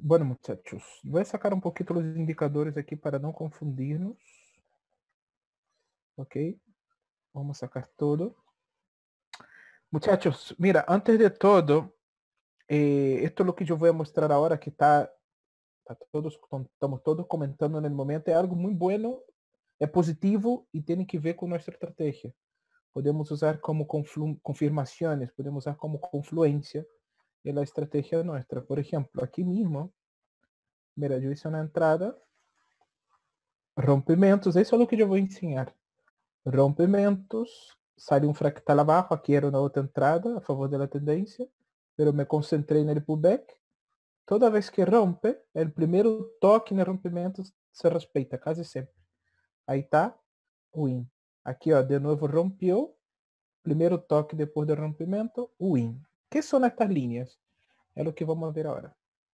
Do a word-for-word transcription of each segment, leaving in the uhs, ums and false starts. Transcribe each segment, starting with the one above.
Bueno, muchachos, voy a sacar un poquito los indicadores aquí para no confundirnos. Ok, vamos a sacar todo. Muchachos, mira, antes de todo, eh, esto es lo que yo voy a mostrar ahora, que está, está todos, estamos todos comentando en el momento, es algo muy bueno, es positivo y tiene que ver con nuestra estrategia. Podemos usar como confirmaciones, podemos usar como confluencia en la estrategia nuestra. Por ejemplo, aquí mismo, mira, yo hice una entrada, rompimentos, eso es lo que yo voy a enseñar. Rompimentos, sale un fractal abajo, aquí era una otra entrada a favor de la tendencia, pero me concentré en el pullback. Toda vez que rompe, el primeiro toque en el rompimento se respeita, casi siempre. Ahí está, win. Aqui, ó, de novo rompeu, primeiro toque depois do rompimento, win. Que são estas linhas? É o que vamos ver agora.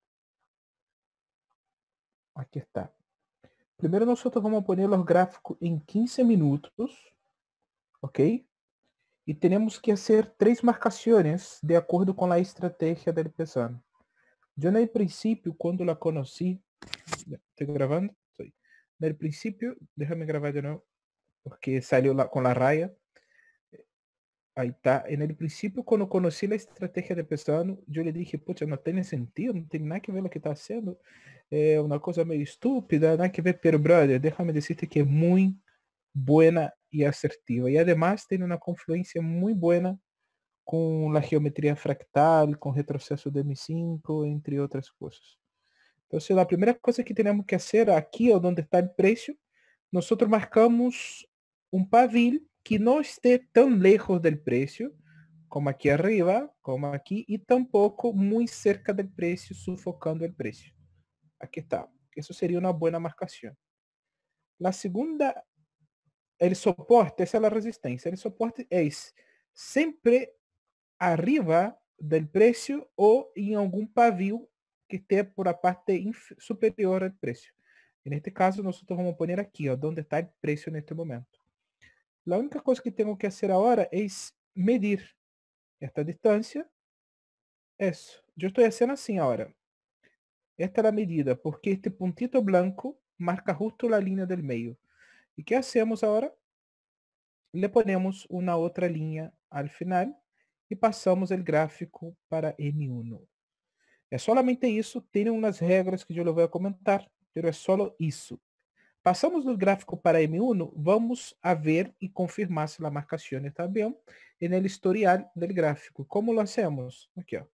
Aqui está. Primeiro nós vamos poner os gráficos em quinze minutos, ok? E temos que fazer três marcações de acordo com a estratégia del Pesano. Eu, no princípio, quando la conheci, estou gravando? Estou. No princípio, déjame gravar de novo, porque saiu lá com a raia. Aí está. En el principio, cuando conocí la estrategia de Pesano, yo le dije, pucha, no tiene sentido, no tiene nada que ver lo que está haciendo. É uma coisa meio estúpida, nada que ver, pero brother, déjame decirte que es muy buena y asertiva. Y además tiene una confluencia muy buena con la geometría fractal, con retroceso de M cinco, entre otras cosas. Entonces, la primera cosa que tenemos que hacer aquí, donde está el precio, nosotros marcamos un pavil que no esté tan lejos del precio, como aquí arriba, como aquí, y tampoco muy cerca del precio, sufocando el precio. Aquí está. Eso sería una buena marcación. La segunda, el soporte, esa es la resistencia. El soporte es siempre arriba del precio o en algún pavil que esté por la parte superior al precio. En este caso, nosotros vamos a poner aquí, ó, donde está el precio en este momento. La única cosa que tengo que hacer ahora es medir esta distancia. Eso. Yo estoy haciendo así ahora. Esta es la medida, porque este puntito blanco marca justo la línea del medio. ¿Y qué hacemos ahora? Le ponemos una otra línea al final y pasamos el gráfico para M uno. É solamente isso, tem umas regras que eu vou comentar, mas é só isso. Passamos do gráfico para M um, vamos a ver e confirmar se a marcação está bem no historial do gráfico. Como lo hacemos? Aqui, ó.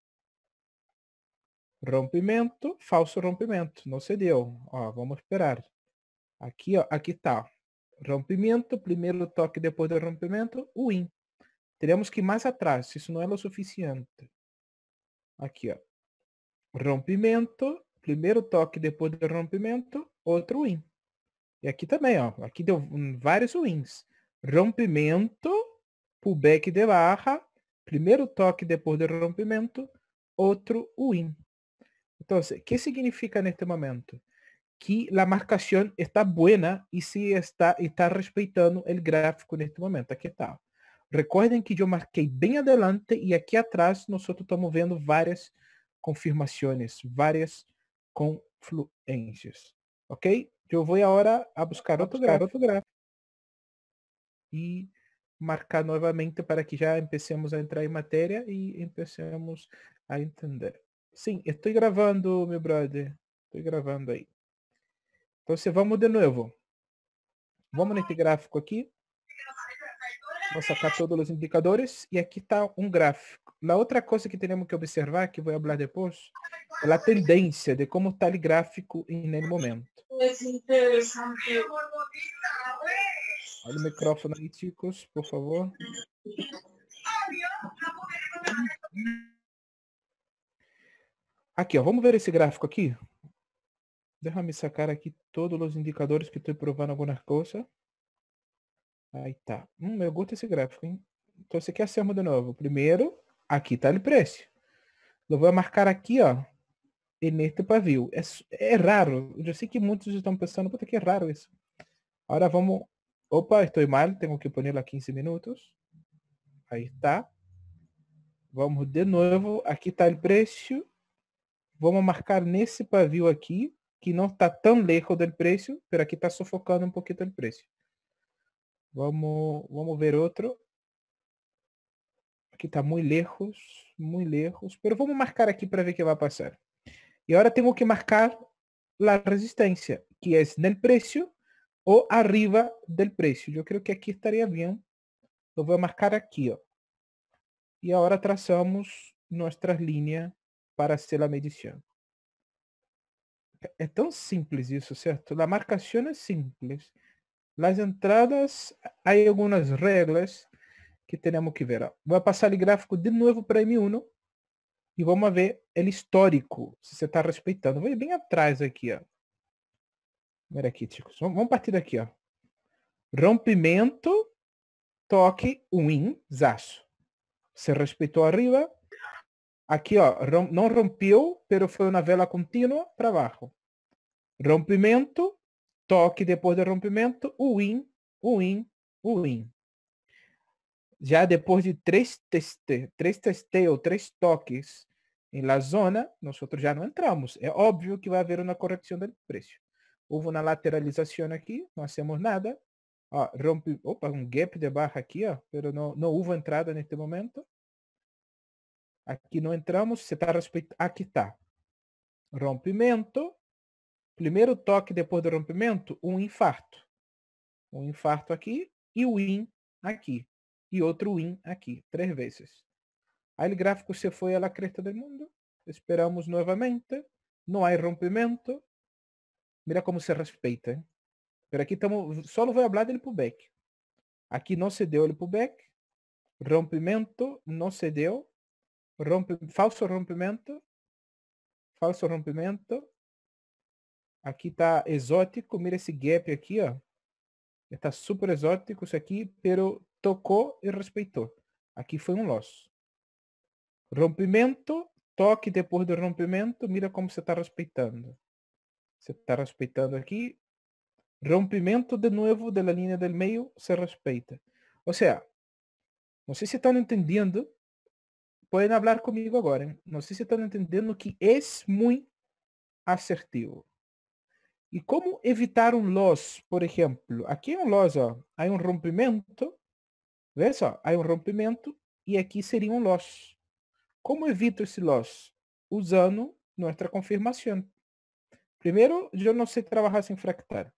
Rompimento, falso rompimento, não se deu. Ó, vamos esperar. Aqui, ó, aqui está. Rompimento, primeiro toque depois do rompimento, win. Teremos que ir mais atrás, isso não é o suficiente. Aqui, ó. Rompimento, primeiro toque depois do rompimento, outro win. E aqui também, ó, aqui deu vários wins. Rompimento, pullback de barra, primeiro toque depois do rompimento, outro win. Então, o que significa neste momento? Que a marcação está boa e se está, está respeitando o gráfico neste momento. Aqui está. Recordem que eu marquei bem adelante e aqui atrás nós estamos vendo várias confirmações, várias confluências. Ok? Eu vou agora a buscar outro gráfico, outro gráfico e marcar novamente para que já empecemos a entrar em matéria e empecemos a entender. Sim, estou gravando, meu brother. Estou gravando aí. Então, vamos de novo. Vamos nesse gráfico aqui. Vou sacar todos os indicadores e aqui está um gráfico. A outra coisa que temos que observar, que vou falar depois, é a tendência de como está o gráfico no momento. Olha o microfone aí, chicos, por favor. Aqui, ó, vamos ver esse gráfico aqui? Deixa-me sacar aqui todos os indicadores que estou provando algumas coisas. Aí tá. Hum, eu gosto desse gráfico, hein? Então, você quer hacemos de novo. Primeiro, aqui está o preço. Eu vou marcar aqui, ó, neste pavio. É, é raro. Eu sei que muitos estão pensando, puta que é raro isso. Agora vamos... Opa, estou mal. Tenho que pôr lá quinze minutos. Aí está. Vamos de novo. Aqui está o preço. Vamos marcar nesse pavio aqui, que não está tão lejos do preço, pero aqui está sufocando um pouquinho o preço. Vamos, vamos ver outro. Aqui está muito lejos, muito lejos, pero vamos marcar aqui para ver o que vai passar. E agora tenho que marcar a resistência, que é no preço ou arriba do preço. Eu creio que aqui estaria bem. Eu vou marcar aqui, ó. E agora traçamos nossas linhas para hacer a medição. É tão simples isso, certo? A marcação é simples. As entradas, há algumas regras que temos que ver. Ó. Vou passar o gráfico de novo para M um e vamos ver o histórico, se você está respeitando. Vou ir bem atrás aqui, ó. Mira aqui, chicos. Vamos partir daqui, ó. Rompimento, toque, win, zaço. Se respeitou arriba. Aqui, ó, rom não rompeu, pero foi uma vela contínua para baixo. Rompimento, toque depois do rompimento, win, win, win. Já depois de três teste, três testeios, três toques em la zona, nós já não entramos. É óbvio que vai haver uma correção do preço. Houve uma lateralização aqui, não hacemos nada. Ó, rompe, opa, um gap de barra aqui, ó, pero não, não houve entrada neste momento. Aqui não entramos, você está respeitando. Aqui está. Rompimento. Primeiro toque depois do rompimento, um infarto. Um infarto aqui e o win aqui. E outro win aqui, três vezes. Aí o gráfico se foi à cresta do mundo. Esperamos novamente. Não há rompimento. Mira como se respeita. Hein? Pero aqui estamos. Só vou falar dele pullback. Aqui não se deu ele pullback. Rompimento não se deu. Rompe, falso rompimento. Falso rompimento. Aqui está exótico. Mira esse gap aqui, ó. Está super exótico isso aqui, pero tocou e respeitou. Aqui foi um loss. Rompimento, toque depois do rompimento, mira como você está respeitando. Você está respeitando aqui. Rompimento de novo da linha do meio, se respeita. Ou seja, não sei se estão entendendo. Podem falar comigo agora. Hein? Não sei se estão entendendo que é muito assertivo. E como evitar um loss, por exemplo? Aqui é um loss, ó. Há um rompimento. Vê só, há um rompimento e aqui seria um loss. Como evito esse loss? Usando nossa confirmação. Primeiro, eu não sei trabalhar sem fractal.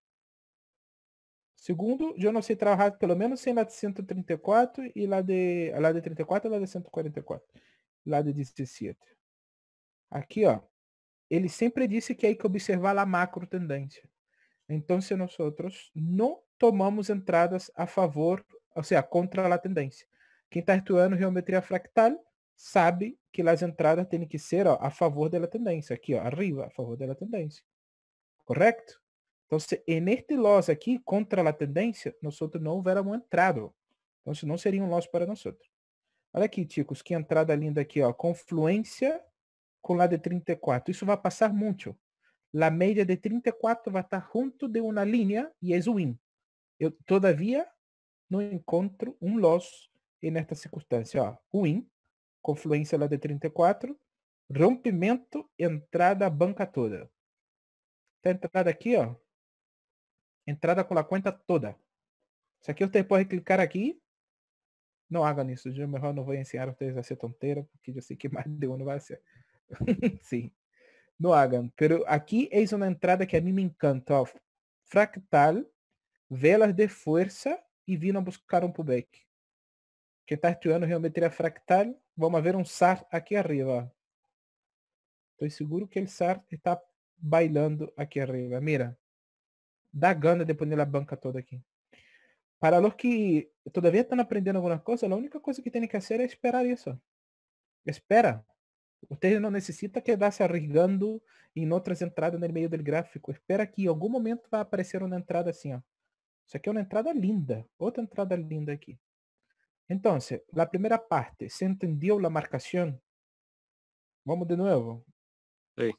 Segundo, eu não sei trabalhar pelo menos sem lá de cento e trinta e quatro e lá de, lá de trinta e quatro e lá de cento e quarenta e quatro. Lá de dezessete. Aqui, ó. Ele sempre disse que hay que observar a macro tendência. Então, se nós não tomamos entradas a favor, ou seja, contra a tendência. Quem está estudando geometria fractal sabe que as entradas têm que ser ó, a favor da tendência. Aqui, ó, arriba, a favor da tendência. Correto? Então, se neste loss aqui, contra a tendência, nós não houvéssemos entrado. Então, isso não seria um loss para nós. Olha aqui, chicos, que entrada linda aqui, ó. Confluência com lá de trinta e quatro. Isso vai passar muito. A média de trinta e quatro vai estar junto de uma linha e é win. Eu, todavia, não encontro um loss nesta circunstância. Ó, win, confluência lá de trinta e quatro, rompimento, entrada, banca toda. Tá entrada aqui, ó. Entrada com a conta toda. Isso aqui você pode clicar aqui. Não haga isso. Eu melhor não vou ensinar vocês a ser tonteira, porque eu sei que mais de um não vai ser. Sim. Não hagan. Pero aqui é uma entrada que a mim me encanta. Ó. Fractal, velas de força e vindo buscar um pullback. Quem está estudando geometria fractal, vamos ver um S A R aqui arriba. Estou seguro que o S A R está bailando aqui arriba. Mira. Dá gana de poner a banca toda aqui. Para os que todavia estão aprendendo alguma coisa, a única coisa que tem que fazer é esperar isso. Espera. Você não necessita quedar-se arriesgando em outras entradas no meio do gráfico. Espera que em algum momento vai aparecer uma entrada assim. Ó. Isso aqui é uma entrada linda. Outra entrada linda aqui. Então, a primeira parte, ¿se entendeu a marcação? Vamos de novo. Sí.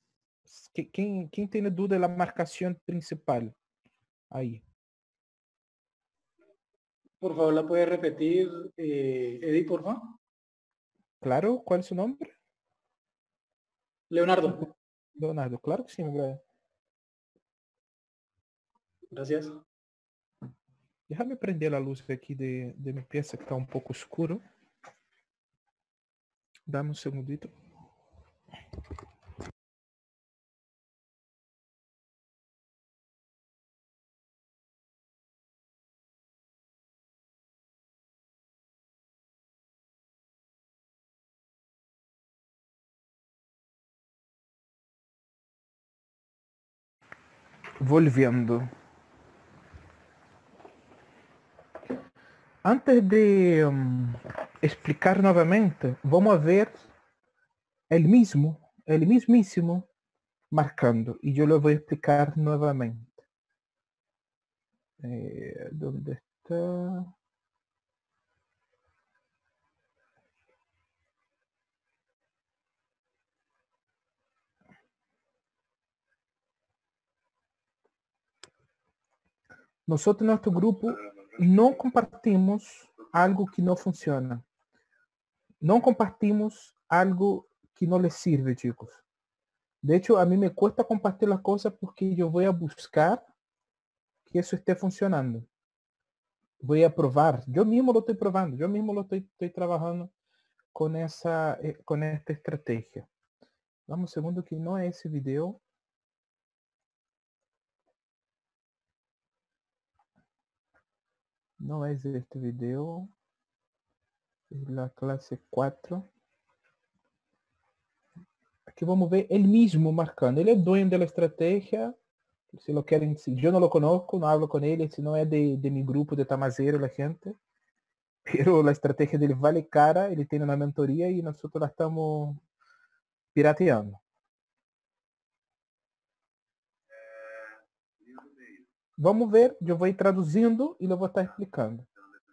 Quem, quem tem dúvida da marcação principal? Aí. Por favor, ¿la puede repetir, eh, Eddie, por favor? Claro, qual é o seu nome? Leonardo. Leonardo, claro que sim, meu brother. Gracias. Déjame prender a luz aqui de, de minha peça que está um pouco escuro. Dá-me um segundito. Volviendo. Antes de um, explicar novamente, vamos ver el mismo, el mismísimo marcando. Y yo lo voy a explicar nuevamente. Eh, ¿Dónde está? Nosotros en nuestro grupo no compartimos algo que no funciona. No compartimos algo que no les sirve, chicos. De hecho, a mí me cuesta compartir las cosas porque yo voy a buscar que eso esté funcionando. Voy a probar. Yo mismo lo estoy probando. Yo mismo lo estoy, estoy trabajando con esa, eh, con esta estrategia. Dame un segundo que no es ese video. No es este video. Es la clase cuatro. Aquí vamos a ver el mismo marcando. Él es dueño de la estrategia. Si lo quieren, si yo no lo conozco, no hablo con él, si no es de, de mi grupo de Tamazeiro, la gente. Pero la estrategia dele vale cara, ele tem uma mentoria e nós la estamos pirateando. Vamos ver, eu vou ir traduzindo e eu vou estar explicando.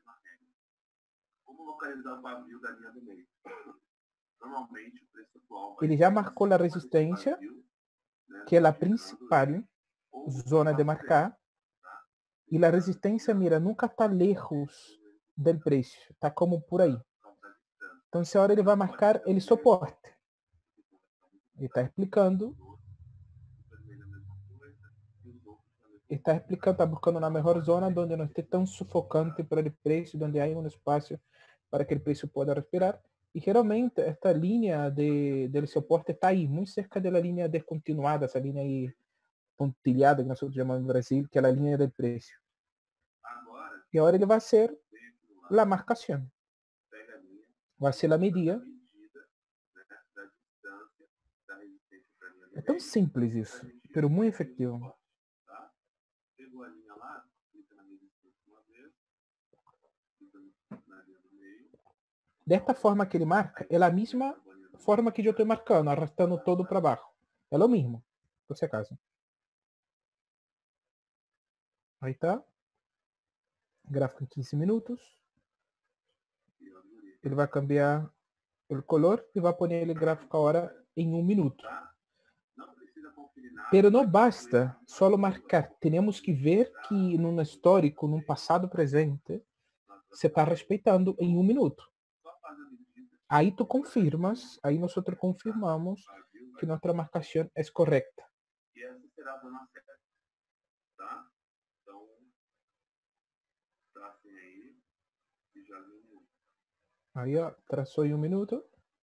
Como localizar o pavio da linha do meio? Normalmente, o preço atual vai Ele já marcou a resistência, que é a principal zona de marcar, e a resistência, mira, nunca está lejos do preço, está como por aí. Então, se a hora ele vai marcar, ele suporte. Ele está explicando. Ele está explicando, está buscando na melhor zona onde não esteja tão sufocante para o preço, onde há um espaço para que o preço possa respirar. E geralmente esta linha de, de suporte está aí, muito cerca da linha descontinuada, essa linha aí pontilhada que nós chamamos no Brasil, que é a linha do preço. E agora ele vai ser a marcação. Vai ser a medida. É tão simples isso, mas muito efetivo. Pegou a linha lá, clica na resistência uma vez, clica na linha do meio. Desta forma que ele marca, é a mesma forma que eu estou marcando, arrastando todo para baixo. É o mesmo, por si acaso. Aí tá. Gráfico em quinze minutos. Ele vai cambiar o color e vai pôr ele gráfico agora em um minuto. Pero não basta só marcar. Temos que ver que num histórico, num passado presente, você está respeitando em um minuto. Aí tu confirmas, aí nós confirmamos que nossa marcação é correta. E essa será a zona certa, tá? Então, tracem aí e já viu um minuto. Aí, ó, traçou em um minuto.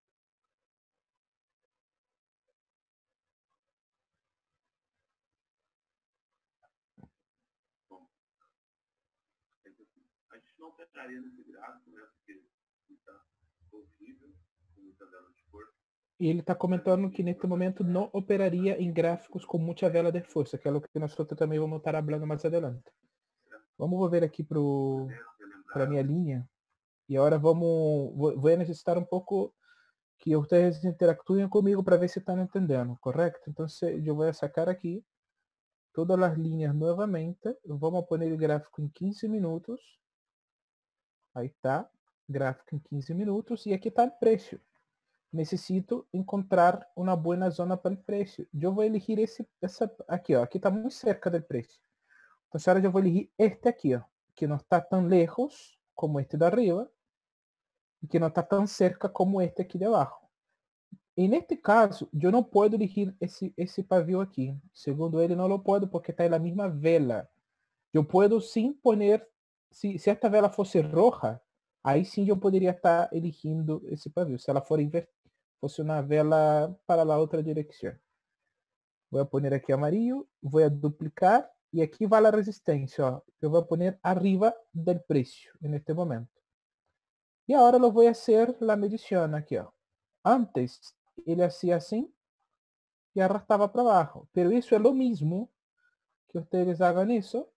A gente não operaria nesse gráfico, né? Porque está horrível, com muita vela de força. E ele está comentando que neste momento não operaria em gráficos com muita vela de força, que é o que nós também vamos estar falando mais adelante. Vamos volver aqui para a minha linha. E agora vamos, vou, vou necessitar um pouco que vocês interactuem comigo para ver se estão entendendo, correto? Então, eu vou sacar aqui todas as linhas novamente. Vamos pôr o gráfico em quinze minutos. Aí tá, gráfico em quinze minutos. E aqui está o preço. Necessito encontrar uma boa zona para o preço. Eu vou elegir esse, essa aqui, ó. Aqui está muito cerca do preço. Então, agora eu vou elegir este aqui, ó, que não está tão lejos como este de arriba e que não está tão cerca como este aqui de abaixo. En este caso, yo no puedo elegir ese, ese pavio aquí. Segundo ele, no lo puedo porque está en la misma vela. Yo puedo sin poner, si, si esta vela fosse roja, aí sim eu poderia estar eligindo esse pavio. Se ela for invertida, fosse uma vela para a outra direção. Vou poner aqui amarillo, vou duplicar e aqui vai a resistência. Ó. Eu vou poner arriba del preço neste momento. E agora eu vou fazer a medição aqui. Ó. Antes ele hacía assim e arrastava para baixo. Pero isso é o mesmo que vocês hagam isso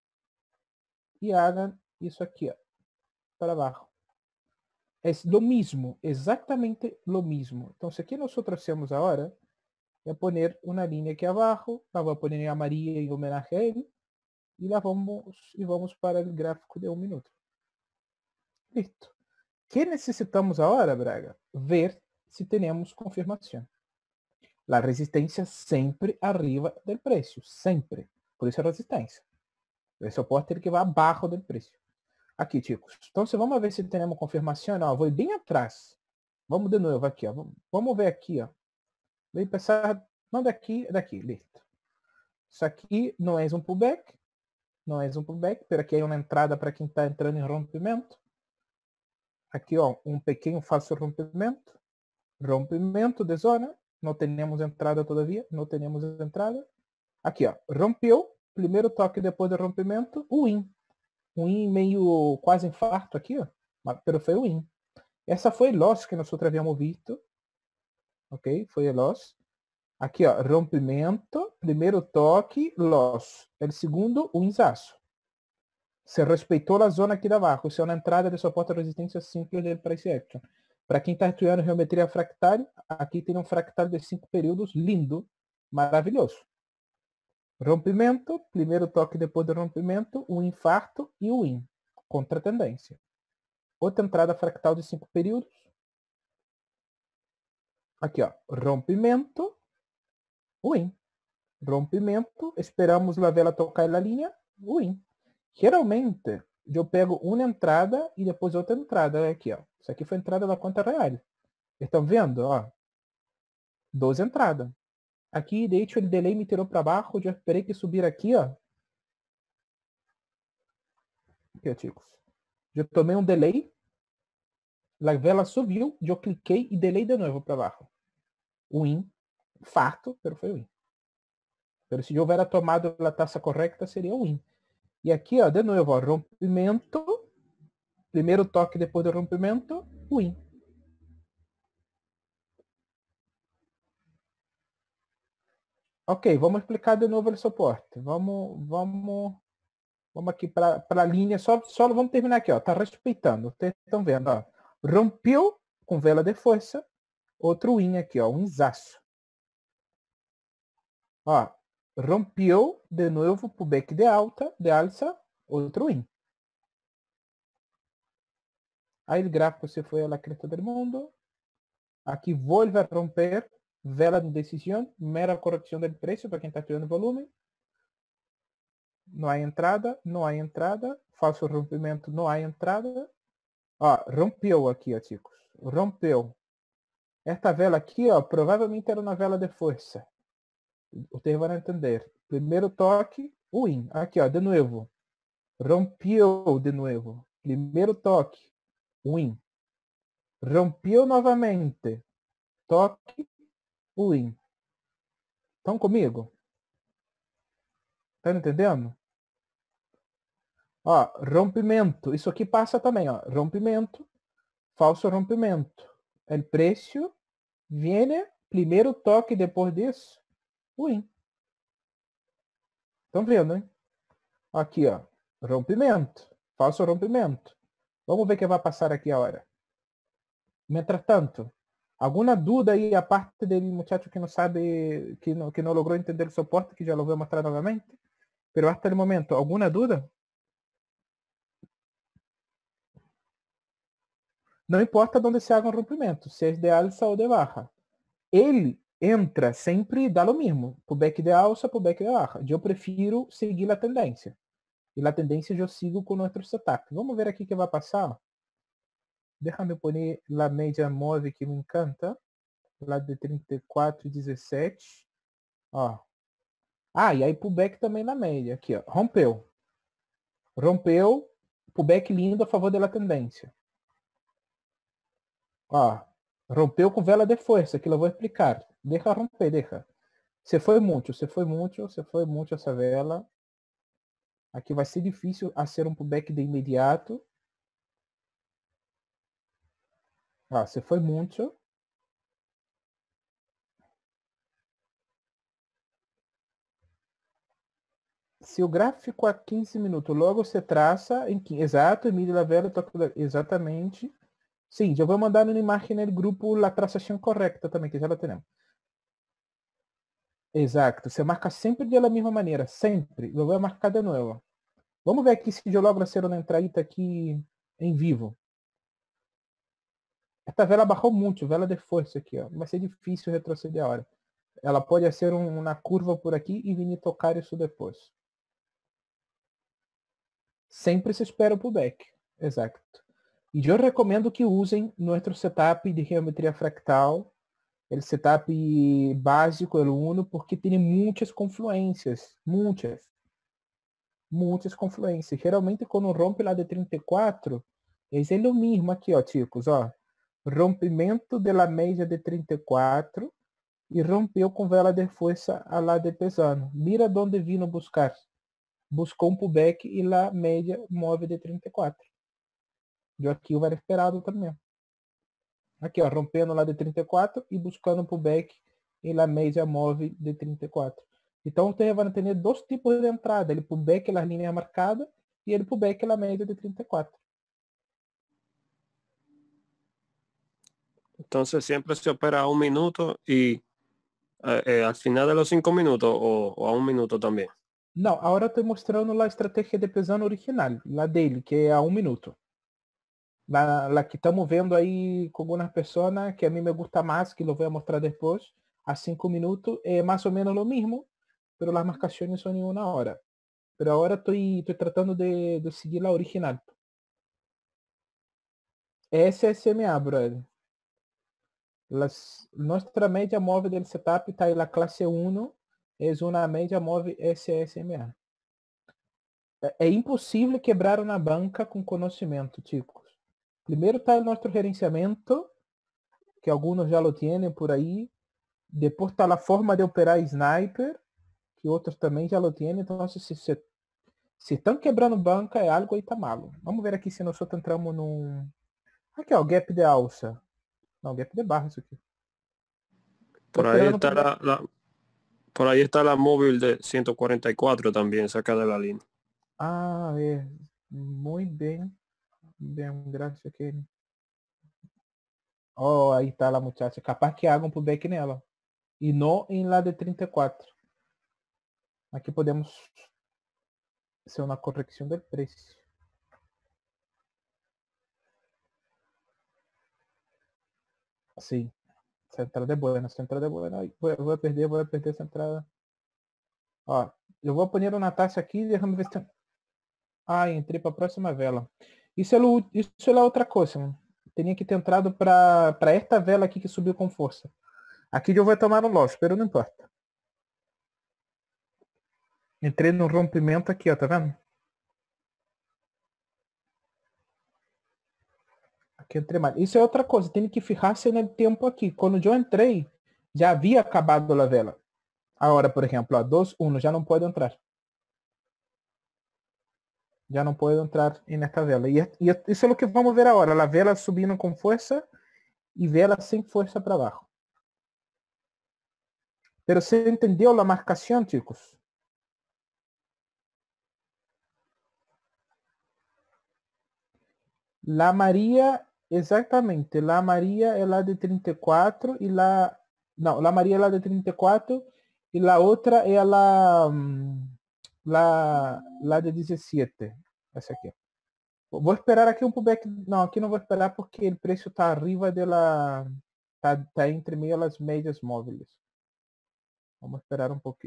e hagam isso aqui, ó, para abaixo. É o mesmo, exatamente o mesmo. Então, o que nós hacemos agora é poner uma linha aqui abaixo, la vou poner em amarillo em homenagem a ele, e lá vamos e vamos para o gráfico de um minuto. Listo. O que necessitamos agora, Braga? Ver se temos confirmação. A resistência sempre arriba do preço, sempre. Por isso a resistência. O suporte é que vai abaixo do preço. Aqui, chicos. Então, se vamos ver se temos confirmação, ó, vou bem atrás. Vamos de novo aqui, ó. Vamos ver aqui, ó. Vou pensar, não daqui, daqui, listo. Isso aqui não é um pullback, não é um pullback, pero aqui é uma entrada para quem está entrando em rompimento. Aqui, ó, um pequeno falso rompimento. Rompimento de zona. Não temos entrada todavia, não temos entrada. Aqui, ó, rompeu. Primeiro toque depois do rompimento, o win. Um win meio quase infarto aqui, ó. Pero foi o win. Essa foi loss que nós havíamos visto. Ok? Foi loss. Aqui, ó, rompimento. Primeiro toque, loss. O segundo, o winzaço. Se respeitou a zona aqui de abaixo. Isso é uma entrada de suporte e resistência simples do price action. Para quem está estudando geometria fractal, aqui tem um fractal de cinco períodos lindo, maravilhoso. Rompimento, primeiro toque depois do rompimento, o infarto e o win, contra tendência. Outra entrada fractal de cinco períodos. Aqui, ó, rompimento, win. Rompimento, esperamos a vela tocar na linha, win. Geralmente, eu pego uma entrada e depois outra entrada. Aqui, ó. Isso aqui foi a entrada da conta real. Estão vendo? Ó, duas entradas. Aqui, de hecho, o delay me tirou para baixo. Eu esperei que subir aqui, ó. Aqui, ó, chicos. Eu tomei um delay. A vela subiu. Eu cliquei e delay de novo para baixo. Win. Farto, pero foi win. Pero se eu houvera tomado a taxa correta, seria win. E aqui, ó, de novo, ó, rompimento. Primeiro toque depois do rompimento, win. Ok, vamos explicar de novo o suporte. Vamos, vamos, vamos aqui para a linha. Só, só vamos terminar aqui, ó. Tá respeitando. Vocês estão vendo, ó. Rompeu com vela de força. Outro win aqui, ó. Um zaço. Ó. Rompeu de novo pro back de alta, de alça. Outro win. Aí o gráfico se foi a la cresta del mundo. Aqui volve a romper. Vela de decisão. Mera correção do preço para quem está tirando volume. Não há entrada. Não há entrada. Falso rompimento. Não há entrada. Ó, rompeu aqui, ó, chicos. Rompeu. Esta vela aqui, ó, provavelmente era uma vela de força. Vocês vão entender. Primeiro toque, win. Aqui, ó, de novo. Rompeu de novo. Primeiro toque, win. Rompeu novamente. Toque, win. Estão comigo? Estão entendendo? Ó, rompimento. Isso aqui passa também, ó. Rompimento. Falso rompimento. O preço viene, primeiro toque depois disso, win. Estão vendo, hein? Aqui, ó. Rompimento. Falso rompimento. Vamos ver o que vai passar aqui agora. Mientras tanto, alguma dúvida aí a parte do muchacho que não sabe, que não, que não logrou entender o suporte, que já lo vou mostrar novamente? Pero hasta el momento, alguma dúvida? Não importa onde se haga um rompimento, se é de alça ou de baixa. Ele entra sempre dá o mesmo, pro back de alça, pro back de baixa. Eu prefiro seguir a tendência. E a tendência eu sigo com o nosso setup. Vamos ver aqui o que vai passar. Déjame poner a média móvel que me encanta. lá de trinta e quatro e dezessete. Ó. Ah, e aí pullback também na média. Aqui, ó. Rompeu. Rompeu. Pullback lindo a favor da tendência. Ó. Rompeu com vela de força, que eu vou explicar. Deixa romper, deixa. Se foi muito, se foi muito, se foi muito essa vela. Aqui vai ser difícil fazer um pullback de imediato. Ó, se foi muito. Se o gráfico a quinze minutos logo se traça em exato, Emílio da Vela toca exatamente. Sim, já vou mandar na imagem no grupo a traçação correta também, que já la temos. Exato, você marca sempre da mesma maneira, sempre. Eu vou marcar de novo. Vamos ver aqui se eu logro fazer uma entrada aqui em vivo. Esta vela barrou muito, vela de força aqui, ó. Vai ser difícil retroceder a hora. Ela pode ser um, uma curva por aqui e vir tocar isso depois. Sempre se espera o pullback. Exato. E eu recomendo que usem nosso setup de geometria fractal, o setup básico, o Uno, porque tem muitas confluências. Muitas. Muitas confluências. Geralmente, quando rompe lá de trinta e quatro, é o mesmo aqui, ó, chicos, ó. Rompimento da média de trinta e quatro e rompeu com vela de força a lá de pesano. Mira onde vino buscar. Buscou um pullback e lá média move de trinta e quatro. Eu aqui o era esperado também. Aqui, ó, rompendo lá de trinta e quatro e buscando um pullback e lá média move de trinta e quatro. Então, você vai ter dois tipos de entrada. Ele pullback nas linhas marcadas e ele pullback na média de trinta e quatro. Entonces siempre se opera a un minuto y eh, eh, al final de los cinco minutos o, o a un minuto también. Não, agora eu estou mostrando a estratégia de pesano original, lá dele, que é a um minuto. Lá, lá que estamos vendo aí com algumas pessoas que a mim me gusta mais, que eu vou mostrar depois, a cinco minutos é mais ou menos o mesmo, pero as marcações são em uma hora. Pero agora estou tratando de, de seguir a original. S S M A, brother. Las, nuestra media móvel del setup está aí la classe um, é uma média móvel S S M A. É, é impossível quebrar uma banca com conhecimento, chicos. Primeiro está o nosso gerenciamento, que alguns já lo tienen por aí. Depois está a forma de operar sniper, que outros também já lo tienen. Então, se, se, se estão quebrando banca, é algo aí tá malo. Vamos ver aqui se nós entramos num... Aqui, ó, gap de alça. Não, gap de barra isso aqui. Por ahí está la, la, por ahí está la móvil de ciento cuarenta y cuatro también, saca de la línea. Ah, é. Muito bem. Bem, graças a Kenny. Oh, aí tá lá, muchacha. Capaz que haga um pullback nela. E não em lá de trinta e quatro. Aqui podemos ser uma correção do preço. Sim. Essa entrada é boa, essa entrada é boa. Vou, vou perder, vou perder essa entrada. Ó, eu vou pôr na taxa aqui e deixa eu ver se tem... Ah, entrei para a próxima vela. Isso é, isso é outra coisa, mano. Teria que ter entrado para esta vela aqui que subiu com força. Aqui eu vou tomar um loss, pero não importa. Entrei no rompimento aqui, ó, tá vendo? Aqui entrei mais. Isso é outra coisa, tem que fijar-se no tempo aqui. Quando eu entrei, já havia acabado a vela. Agora, por exemplo, ó, dois, um, já não pode entrar. Já não pode entrar nesta vela. E, e isso é o que vamos ver agora. A vela subindo com força e vela sem força para baixo. Pero você entendeu a marcação, chicos? La Maria, exatamente. La Maria é lá de trinta e quatro e lá... Não, La Maria é lá de trinta e quatro e la outra é a lá... Lá, lá de dezessete. Essa aqui. Vou esperar aqui um pullback. Não, aqui não vou esperar porque o preço está arriba dela. Está tá entre meio das médias móveis. Vamos esperar um pouquinho.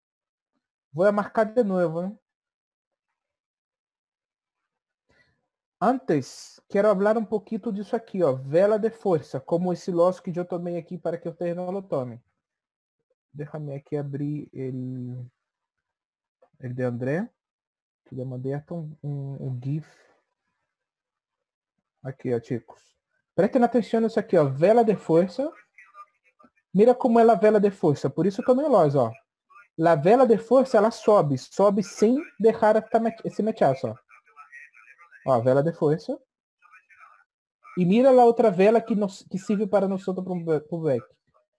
Vou marcar de novo, hein? Antes, quero falar um pouquinho disso aqui, ó, vela de força, como esse loss que eu tomei aqui para que vocês não lo tomem. Déjame aqui abrir ele, ele de André, que eu mandei até um, um, um GIF. Aqui, ó, chicos. Prestem atenção nisso aqui, ó, vela de força. Mira como é a vela de força, por isso eu tomei o loss, ó. A vela de força, ela sobe, sobe sem deixar esse mechaço, ó. Ó, a vela de força. E mira a outra vela que, nos, que serve para nós outros para o back.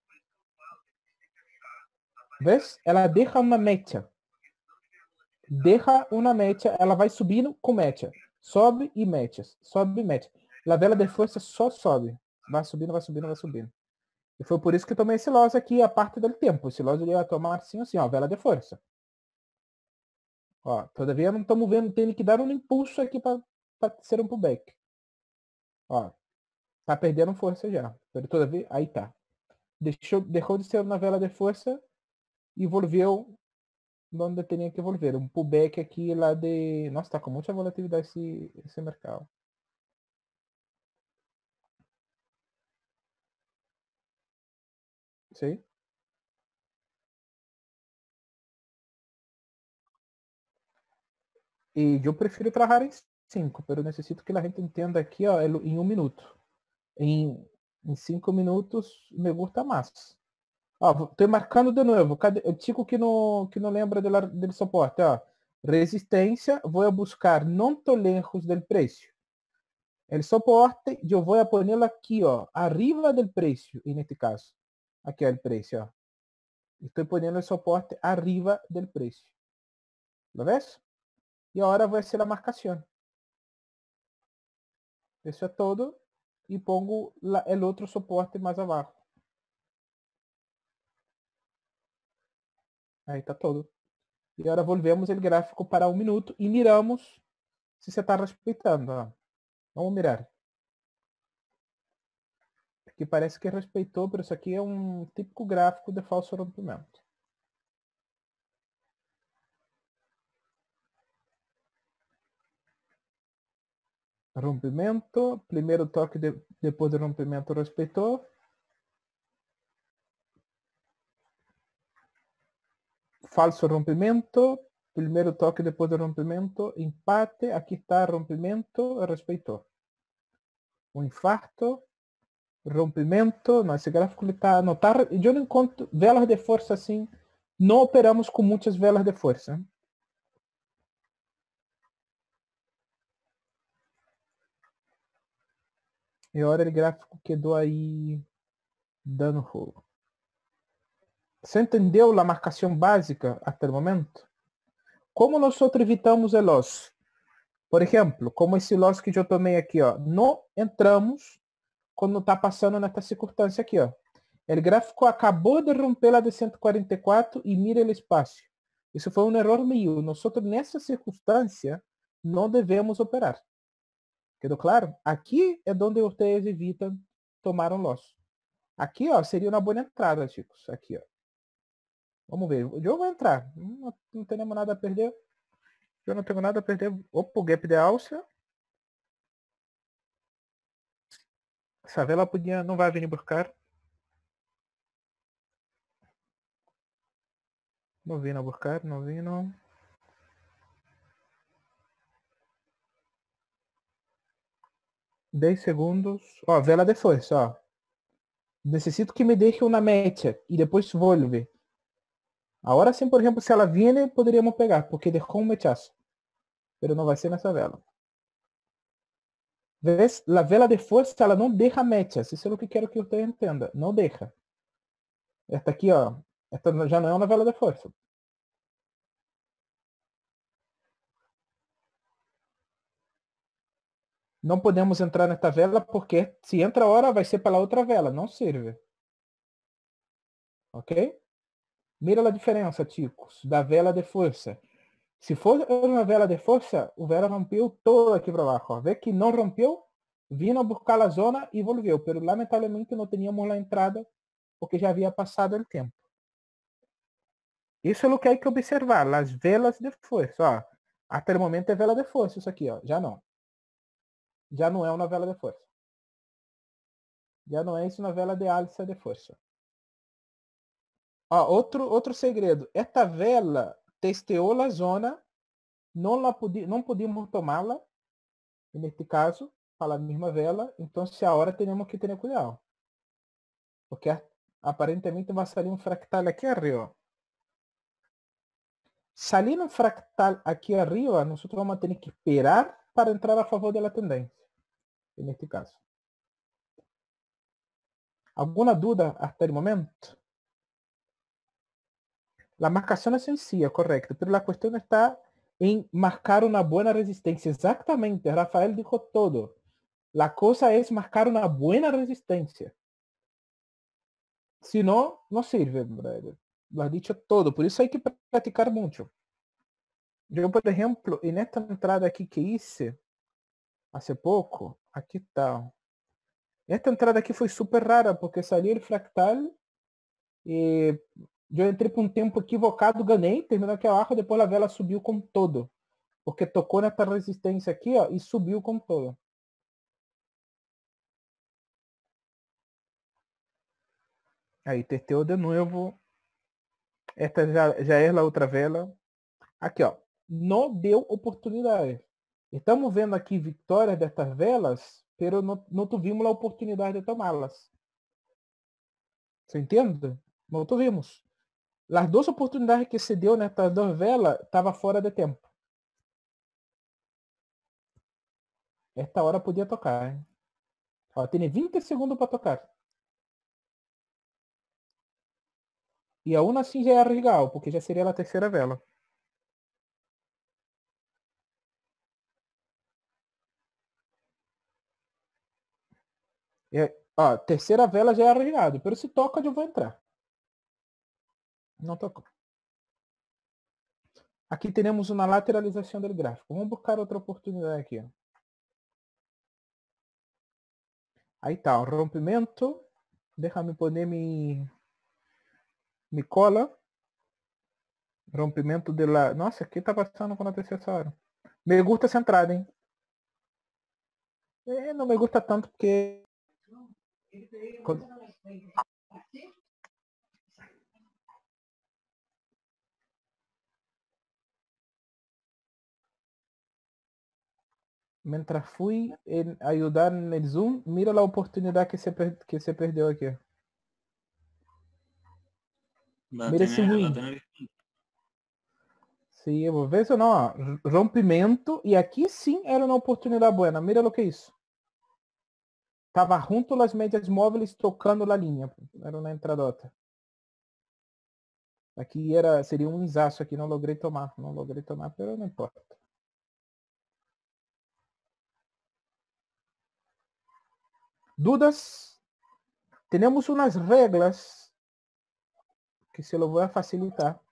¿Ves? Ela deixa uma mecha. Deixa uma mecha, ela vai subindo com mecha. Sobe e mecha. Sobe e mecha. A vela de força só sobe. Vai subindo, vai subindo, vai subindo. E foi por isso que eu tomei esse loss aqui a parte do tempo. Esse loss eu ia tomar assim, assim, ó, vela de força. Ó, todavia não estamos vendo, tem que dar um impulso aqui para ser um pullback. Ó, tá perdendo força já. Todavia, aí tá. Deixou, deixou de ser uma vela de força e volveu onde tinha que volver. Um pullback aqui lá de... Nossa, tá com muita volatilidade esse, esse mercado. Sim. E eu prefiro trabalhar em cinco, mas eu necessito que a gente entenda aqui, ó, em um minuto. Em, em cinco minutos me gusta mais. Ó, tô marcando de novo. Cadê? O chico que não, que não lembra do, do suporte, ó. Resistência, vou buscar não tão lejos do preço. O soporte, eu vou ponerlo aqui, ó, arriba do preço, neste caso. Aqui é o preço, ó. Estou poniendo o soporte arriba do preço. ¿Lo ves? E agora vou ser a marcação. Isso é todo. E pongo o outro suporte mais abaixo. Aí tá todo. E agora volvemos o gráfico para um minuto e miramos se você está respeitando. Ó. Vamos mirar. Aqui parece que respeitou, pero isso aqui é um típico gráfico de falso rompimento. Rompimento, primeiro toque de, depois do rompimento respeitou. Falso rompimento, primeiro toque depois do rompimento, empate, aqui está rompimento, respeitou. Um infarto, rompimento, não, esse gráfico está a notar, eu não encontro velas de força assim, não operamos com muitas velas de força. E agora o gráfico quedou aí dando rolo. Você entendeu a marcação básica até o momento? Como nós evitamos o loss? Por exemplo, como esse loss que eu tomei aqui, ó, não entramos quando está passando nessa circunstância aqui, ó. O gráfico acabou de romper a de cento e quarenta e quatro e mira o espaço. Isso foi um erro meu. Nós, nessa circunstância, não devemos operar. Quedou claro? Aqui é onde vocês evitam tomar um loss. Aqui, ó, seria uma boa entrada, chicos. Aqui, ó. Vamos ver. Eu vou entrar. Não, não temos nada a perder. Eu não tenho nada a perder. Opa, o gap de alça. Essa vela podia, não vai vir buscar. Não vino buscar, não vino. dez segundos. Ó, vela de força, ó. Necessito que me deixe uma mecha e depois volve. Agora sim, por exemplo, se ela viene, poderíamos pegar, porque deixou um mechaço. Mas não vai ser nessa vela. ¿Ves? La vela de força, ela não deixa mechas. Isso é o que quero que você entenda. Não deixa. Esta aqui, ó. Esta já não é uma vela de força. Não podemos entrar nesta vela porque se entra a hora vai ser pela outra vela. Não serve. Ok? Mira a diferença, chicos, da vela de força. Se for uma vela de força, o vela rompeu todo aqui para baixo. Ó. Vê que não rompeu, vino a buscar a zona e volveu. Pero lamentavelmente não teníamos a entrada porque já havia passado o tempo. Isso é o que hay que observar, as velas de força. Ó. Até o momento é vela de força isso aqui, ó. Já não. já não é uma vela de força. Já não é isso uma vela de alça de força. Ó, outro, outro segredo. Esta vela testeou a zona, não, la podi, não podíamos tomá-la, neste caso, para a mesma vela, então se agora temos que ter cuidado. Porque aparentemente vai sair um fractal aqui arriba. Salir um fractal aqui arriba, nós vamos ter que esperar para entrar a favor da tendência, neste caso. Alguma dúvida até o momento? La marcación es sencilla, correcto, pero la cuestión está en marcar una buena resistencia. Exactamente, Rafael dijo todo. La cosa es marcar una buena resistencia. Si no, no sirve, brother. Lo has dicho todo, por eso hay que practicar mucho. Yo, por ejemplo, en esta entrada aquí que hice hace poco, aquí está. Esta entrada aquí fue súper rara porque salió el fractal e eu entrei por um tempo equivocado, ganhei, terminou aqui abaixo, depois a vela subiu com todo. Porque tocou nessa resistência aqui, ó, e subiu com todo. Aí, testeu de novo. Esta já, já é a outra vela. Aqui, ó. Não deu oportunidade. Estamos vendo aqui vitórias destas velas, pero não, não tuvimos a oportunidade de tomá-las. Você entende? Não tuvimos. As duas oportunidades que se deu nessas duas velas estavam fora de tempo. Esta hora podia tocar, hein? Ó, tem vinte segundos para tocar. E aún assim já é arriesgado, porque já seria a terceira vela. É, ó, terceira vela já é arriesgado, pero se toca eu vou entrar. Não tocou. Aqui temos uma lateralização do gráfico. Vamos buscar outra oportunidade aqui. Ó. Aí tá, o rompimento. Deixa-me poner mi, mi cola. Rompimento de la... Nossa, o que tá passando com a terceira hora? Me gusta essa entrada, hein? É, não me gusta tanto porque... Mientras fui en ayudar en el Zoom, mira la oportunidad que se, per que se perdió aquí. La Mira esse win. Sim, eu vou ver se não. Ó. Rompimento. E aqui sim era uma oportunidade boa. Mira o que é isso. Tava junto as médias móveis tocando a linha. Era uma entradota. Aqui era, seria um insaço aqui. Não logrei tomar. Não logrei tomar, mas não importa. Dudas? Temos umas regras que se lo vou facilitar.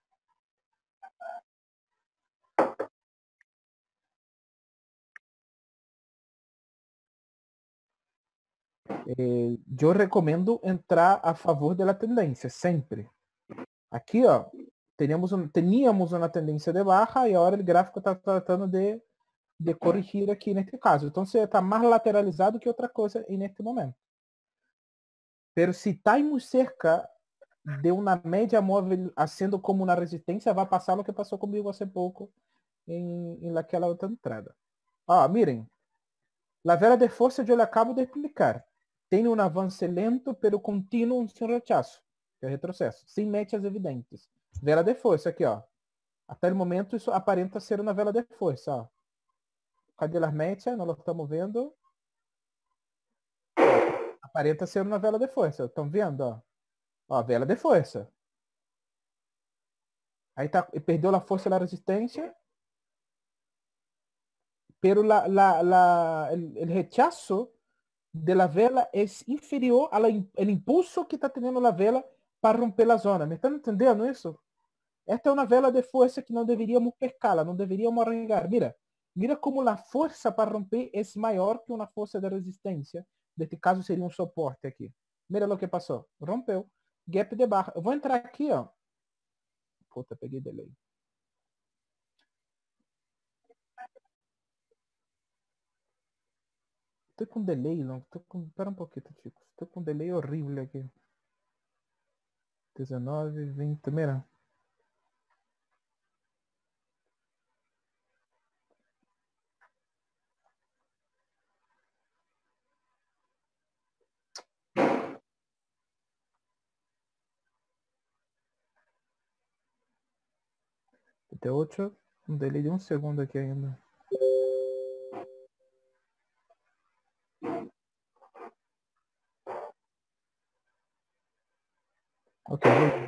Eh, eu recomendo entrar a favor da tendência, sempre. Aqui, ó, teníamos, um, teníamos uma tendência de baixa e agora o gráfico está tratando de, de corrigir aqui neste caso. Então, você está mais lateralizado que outra coisa neste momento. Pero se estamos cerca de uma média móvel sendo como uma resistência, vai passar o que passou comigo há pouco em, em aquela outra entrada. Ó, miren, a vela de força eu lhe acabo de explicar. Tem um avanço lento, pero contínuo sem rechaço, que é retrocesso, sem mechas evidentes. Vela de força aqui, ó. Até o momento isso aparenta ser uma vela de força, ó. Cadê as mechas? Nós estamos vendo. Aparenta ser uma vela de força. Estão vendo, ó? Ó, vela de força. Aí tá, perdeu a força e a resistência. Pero la, la, la, el, el rechazo de la vela é inferior ao impulso que está tendo a vela para romper a zona. Me estão entendendo isso? Esta é uma vela de força que não deveríamos pescá-la, não deveríamos arrancar. Mira, mira como a força para romper é maior que uma força de resistência. Neste caso seria um suporte aqui. Mira o que passou. Rompeu. Gap de barra. Eu vou entrar aqui, ó. Puta, peguei delay. Estoy com delay, não. Tô com... Espera um pouquinho, chicos. Estou com delay horrível aqui. dezenove, vinte, mira. Até oito, um delay de um segundo aqui ainda. Ok.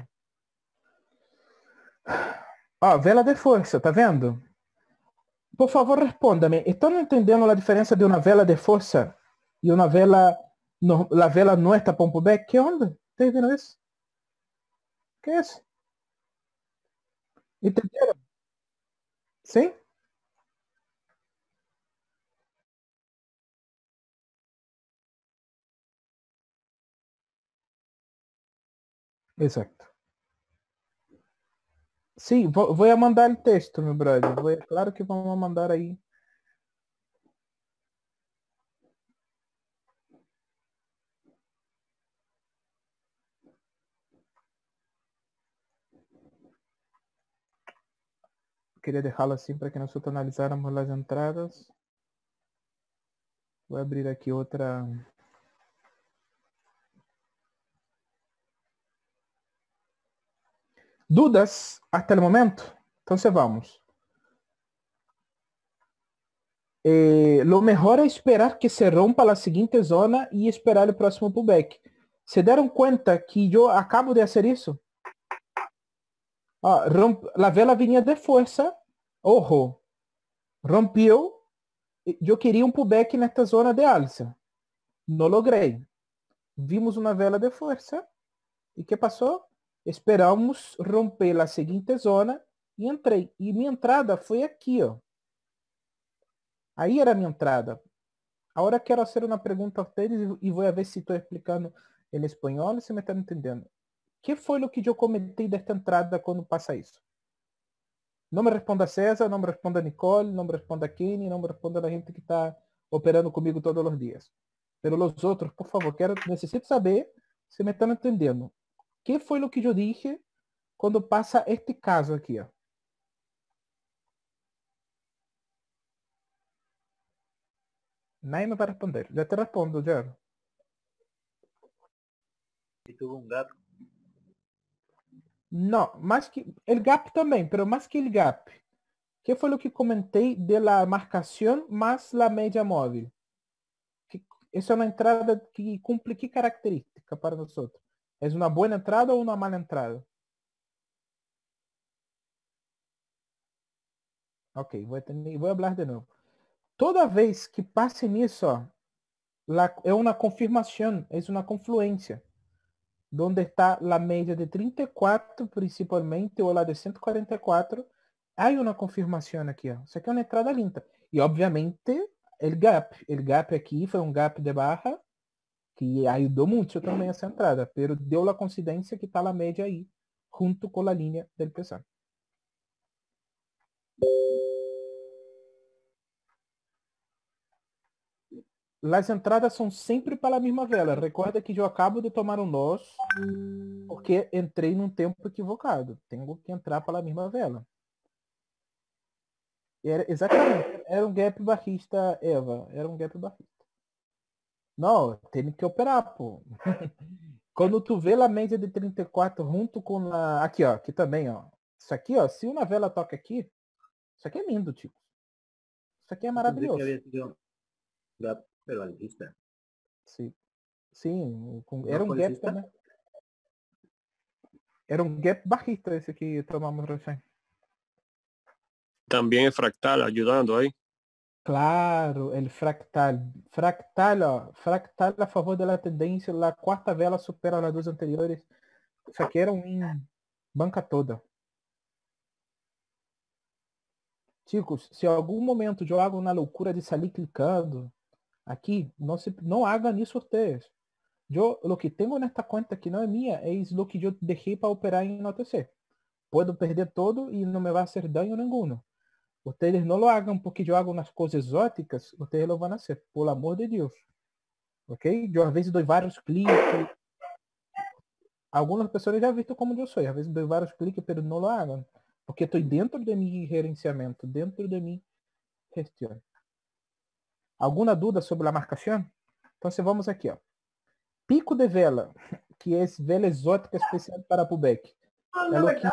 Ó, vela de força, tá vendo? Por favor, responda-me. Estão entendendo a diferença de uma vela de força e uma vela... No, la vela não está pompo back? Que onda? Tá vendo isso? Que é isso? Entenderam? Sim? Exato. Sim, vou, vou mandar o texto, meu brother. Vou, claro que vamos mandar aí. Queria deixá-lo assim para que nós analisáramos as entradas. Vou abrir aqui outra... ¿Dudas hasta el momento? Entonces vamos. Eh, lo mejor es esperar que se rompa la siguiente zona y esperar el próximo pullback. ¿Se dieron cuenta que yo acabo de hacer eso? Ah, romp... La vela vinha de força. Ojo. Rompeu. Eu queria um pullback nesta zona de alça. Não logrei. Vimos uma vela de força. E o que passou? Esperamos romper a seguinte zona e entrei. E minha entrada foi aqui, ó. Aí era a minha entrada. Agora quero fazer uma pergunta a vocês e vou ver se estou explicando em espanhol e se me estão entendendo. Que foi o que eu cometi desta entrada quando passa isso? Não me responda César, não me responda Nicole, não me responda Kenny, não me responda a gente que está operando comigo todos os dias. Pero los outros, por favor, quero, necessito saber se me estão entendendo. Que foi o que eu dije quando passa este caso aqui, ó? Nadie me vai responder. Já te respondo, já. E tuvo um gap. Não, mais que... El gap também, pero mais que el gap. Que foi o que comentei de la marcação mais la média móvel? Que, essa é uma entrada que cumpre que característica para nós? É uma boa entrada ou uma mala entrada? Ok, vou, ter, vou falar de novo. Toda vez que passe nisso, ó, la, é uma confirmação, é uma confluência. Onde está a média de trinta e quatro, principalmente, ou a de cento e quarenta e quatro, há uma confirmação aqui. Ó. Isso aqui é uma entrada linda. E, obviamente, o gap. O gap aqui foi um gap de barra que ajudou muito também essa entrada, pero deu a coincidência que está a média aí, junto com a linha del P S A. As entradas são sempre para a mesma vela. Recorda que eu acabo de tomar um loss porque entrei num tempo equivocado. Tenho que entrar para a mesma vela. Era, exatamente. Era um gap barrista, Eva. Era um gap barrista. Não, tem que operar, pô. Quando tu vê a média de trinta e quatro junto com a... Aqui, ó. Aqui também, ó. Isso aqui, ó. Se uma vela toca aqui, isso aqui é lindo, tipo. Isso aqui é maravilhoso. Gap, pero alcista. Sim. Sim. Era um gap também. Era um gap barrista esse que tomamos recém. También el fractal ayudando ahí. Claro, el fractal. Fractal, ó. Fractal a favor da tendência. A quarta vela supera as duas anteriores. Isso aqui era um in banca toda. Chicos, se em algum momento eu hago na loucura de sair clicando aqui, não, se, não hagan isso ustedes. Eu, o que tenho nesta conta que não é minha, é o que eu deixei para operar em O T C. Puedo perder todo e não me vai fazer dano nenhum. Ustedes no lo hagan porque yo hago unas cosas exóticas, ustedes lo van a hacer, por amor de Dios. Ok? Yo a veces doy vários cliques. Algumas pessoas já han visto como eu sou. Às vezes doy vários cliques, pero no lo hagan. Porque estou dentro de mi gerenciamento, dentro de mi gestión. Alguma dúvida sobre a marcação? Então vamos aqui, ó. Pico de vela, que é vela exótica especial para Pubec. É o que,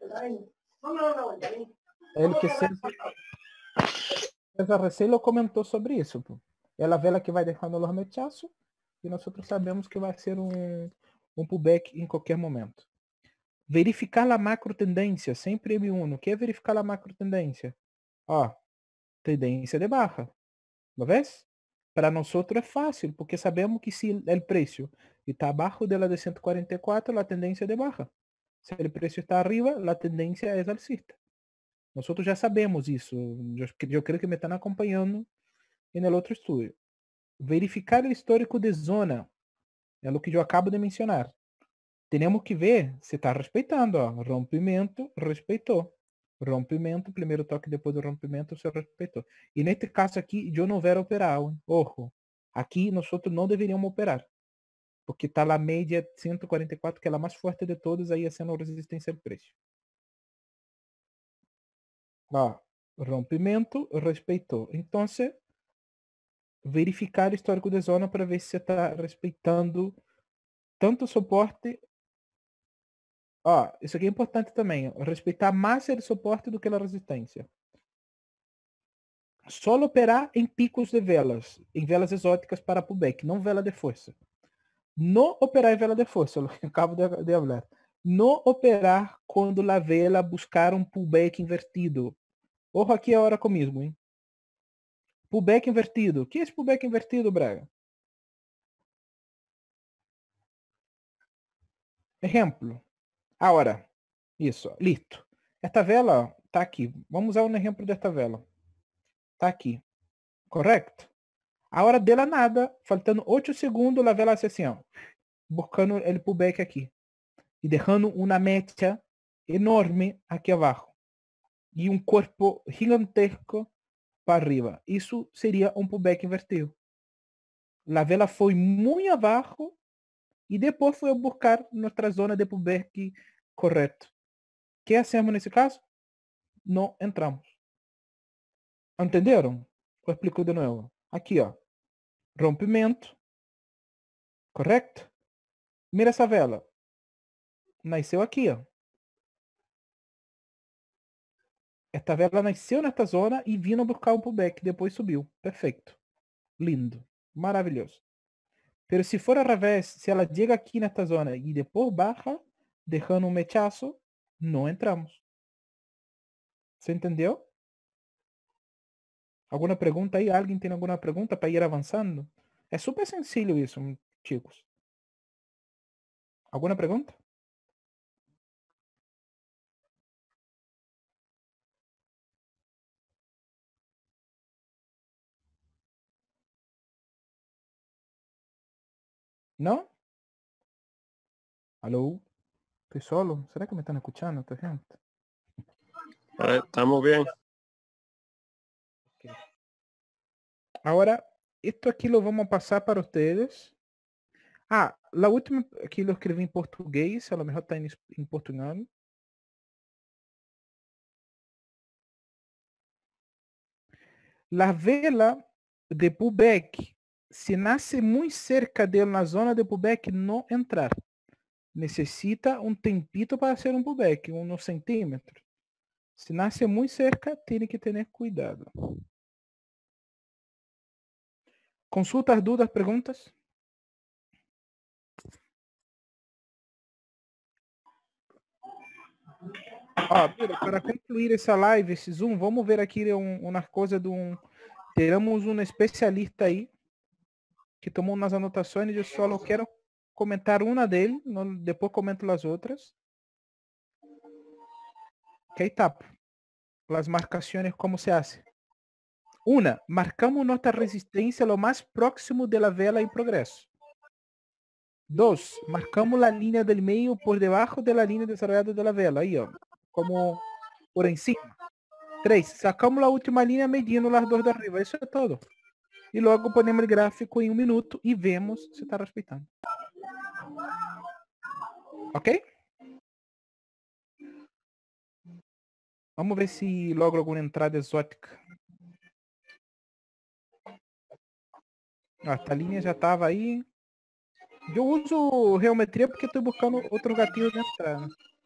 é o que César, César Recém lo comentou sobre isso. Pô. É a vela que vai deixando os mechazos e nós sabemos que vai ser um, um pullback em qualquer momento. Verificar a macro tendência, sempre M um. O que é verificar a macro tendência? Ó, tendência de barra. ¿Lo ves? Para nós é fácil, porque sabemos que se o preço está abaixo de la de ciento cuarenta y cuatro, a tendência é de barra. Se o preço está arriba, a tendência é alcista. Nós já sabemos isso. Eu, eu creio que me estão acompanhando no outro estudo. Verificar o histórico de zona. É o que eu acabo de mencionar. Temos que ver se está respeitando. Ó. Rompimento, respeitou. Rompimento, primeiro toque depois do rompimento, se respeitou. E neste caso aqui, eu não vou operar. Hein? Ojo. Aqui nós não deveríamos operar. Porque está a média ciento cuarenta y cuatro, que é a mais forte de todas, aí sendo resistência ao preço. Ó, rompimento, respeitou. Então, verificar o histórico de zona para ver se está respeitando tanto o suporte. Ó, isso aqui é importante também. Ó, respeitar mais o suporte do que a resistência. Só operar em picos de velas, em velas exóticas para pullback, não vela de força. No operar em vela de força, eu acabo de, de falar. No operar quando a vela buscar um pullback invertido. Ojo aqui agora comigo, hein? Pullback invertido. O que é esse pullback invertido, Braga? Exemplo. Agora. Isso, listo. Esta vela está aqui. Vamos usar um exemplo desta vela. Está aqui. Correto? A hora dela nada, faltando oito segundos, a vela hace assim, ó. Buscando o pullback aqui. E deixando uma mecha enorme aqui abaixo. E um corpo gigantesco para arriba. Isso seria um pullback invertido. A vela foi muito abaixo e depois foi a buscar nossa zona de pullback correto. O que hacemos nesse caso? Não entramos. Entenderam? Eu explico de novo. Aqui, ó. Rompimento. Correto? Mira essa vela. Nasceu aqui, ó. Esta vela nasceu nesta zona e vindo buscar um pullback. Depois subiu. Perfeito. Lindo. Maravilhoso. Pero se for ao revés, se ela chega aqui nesta zona e depois baixa, deixando um mechaço, não entramos. Você entendeu? Alguma pergunta aí? Alguém tem alguma pergunta para ir avançando? É super sencillo isso, chicos. Alguma pergunta? Não? Alô? Estou solo? Será que me estão escuchando, esta gente? Eh, Estamos bien. Okay. Agora, isto aqui lo vamos passar para vocês. Ah, a última aqui eu escrevi em português, a lo mejor está em, em português. La vela de pullback, se nasce muito cerca de na zona de pullback, não entrar. Necessita um tempito para ser um pullback, uns centímetros. Se nasce muito cerca, tem que ter cuidado. Consultas, dúvidas, perguntas? Ó, mira, para concluir essa live, esse Zoom, vamos ver aqui um, uma coisa de um... Teremos um especialista aí que tomou umas anotações e eu só quero comentar uma dele, não, depois comento as outras. Que etapa? As marcações, como se hace? Una, marcamos nossa resistência lo mais próximo de la vela em progresso. Dos, marcamos a linha del meio por debaixo de la linha desarrollada de la vela, aí ó, como por encima. três. Sacamos a última linha medindo las dos de arriba. Isso é todo. E logo ponemos o gráfico em um minuto e vemos se está respeitando. Ok? Vamos ver se logo alguma entrada exótica. Ah, a linha já estava aí. Eu uso geometria porque estou buscando outros gatilhos de entrada.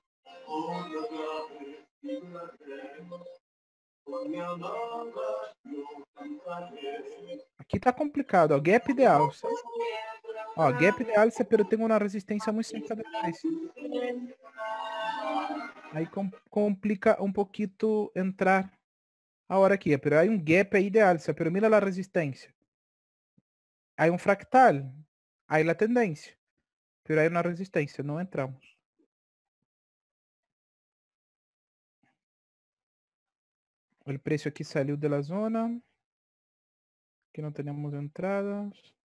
Aqui tá complicado, ó. Gap de alça. Ó, gap de alça, pero tenho uma resistência muito cerca del preço. Aí com, complica um pouquinho entrar a hora aqui. Pero há um gap aí de alça, pero mira a resistência. Há um fractal. Aí a tendência. Pero aí uma resistência, não entramos. O preço aqui saiu da zona. Aqui não temos entradas.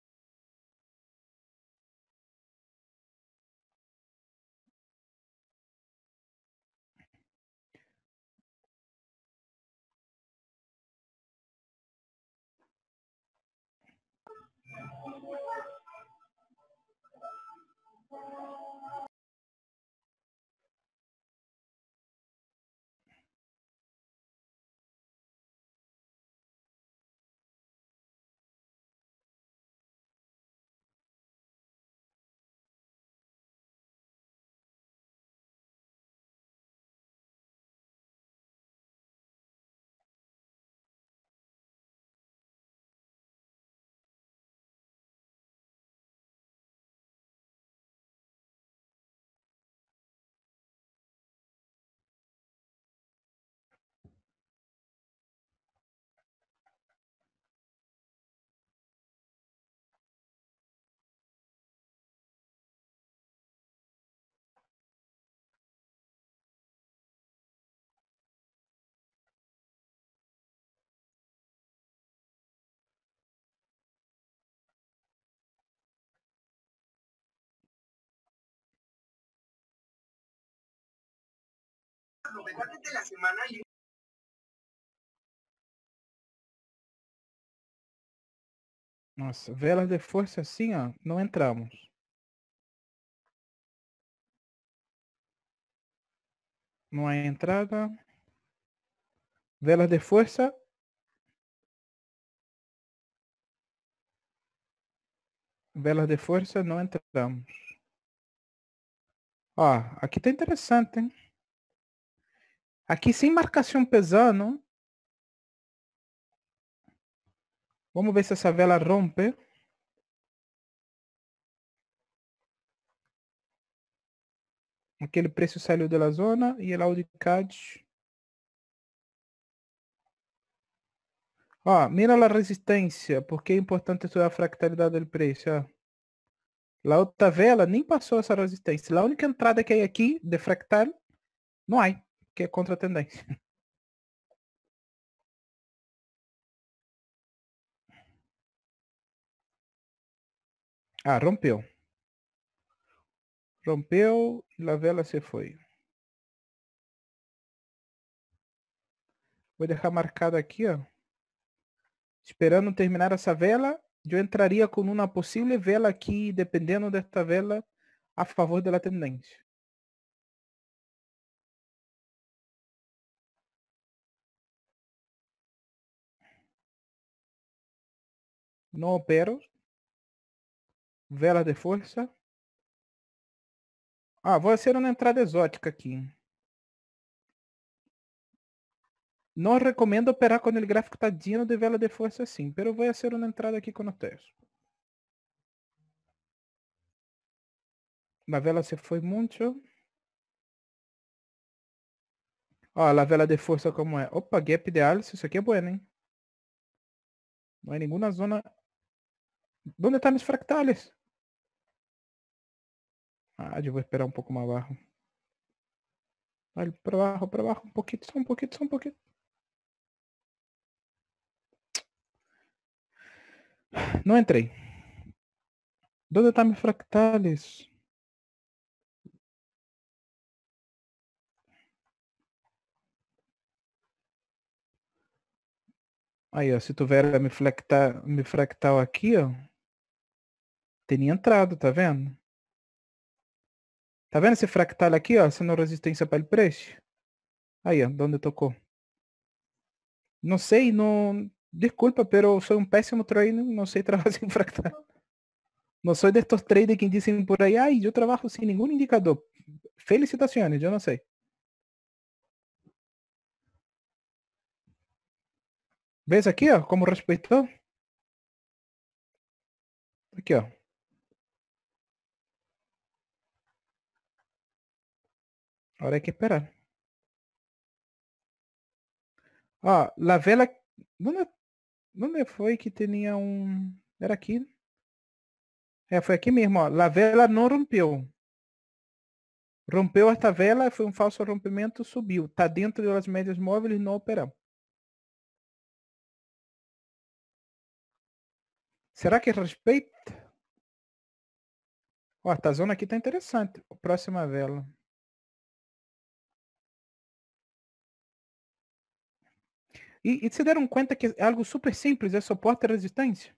Novedades de la semana y Nossa, velas de força assim, ó, não entramos. Não há entrada. Velas de força. Velas de força, não entramos. Ó, aqui tá interessante, hein? Aqui sem marcação pesando. Vamos ver se essa vela rompe. Aquele preço saiu da zona e el Audicad. Ó, mira a resistência, porque é importante estudar a fractalidade do preço. Ó. A outra vela nem passou essa resistência. A única entrada que hay aqui de fractal não há, que é contra a tendência. Ah, rompeu. Rompeu e a vela se foi. Vou deixar marcado aqui, ó. Esperando terminar essa vela, eu entraria com uma possível vela aqui, dependendo desta vela, a favor da tendência. Não opero. Vela de força. Ah, vou fazer uma entrada exótica aqui. Não recomendo operar quando o gráfico está lleno de vela de força assim, pero vou fazer uma entrada aqui com o texto. A vela se foi muito. Ó, a vela de força como é. Opa, gap de alça, isso aqui é bueno, hein? Não há nenhuma zona. Onde estão meus fractales? Ah, eu vou esperar um pouco mais abaixo. Olha, para baixo, para baixo, um pouquinho, só um pouquinho, só um pouquinho. Não entrei. Onde estão meus fractales? Aí, ó, se tu ver a mi fractal, mi fractal aqui, ó, teria entrado, tá vendo? Tá vendo esse fractal aqui, ó, sendo resistência para o preço? Aí, ó, onde tocou. Não sei, não... Desculpa, pero soy um péssimo trader, não sei trabalhar sem fractal. Não sou destes traders que dizem por aí, ai, eu trabalho sem nenhum indicador. Felicitações, eu não sei. ¿Ves aqui, ó, como respeitou? Aqui, ó. Agora hay que esperar. Ó, la vela... Onde, onde foi que tinha um... Era aqui. É, foi aqui mesmo, ó. La vela não rompeu. Rompeu esta vela, foi um falso rompimento, subiu. Tá dentro das médias móveis, não operamos. Será que respeita? Ó, esta zona aqui tá interessante. Próxima vela. E, e se deram conta que é algo super simples, é suporte e resistência?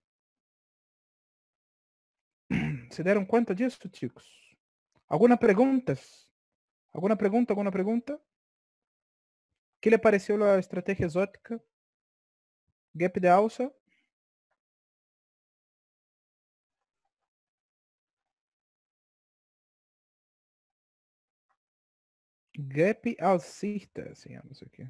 Se deram conta disso, chicos? Alguma perguntas? Alguma pergunta? Alguma pergunta? Que lhe pareceu a estratégia exótica? Gap de alça? Gap alcista, assim, isso aqui.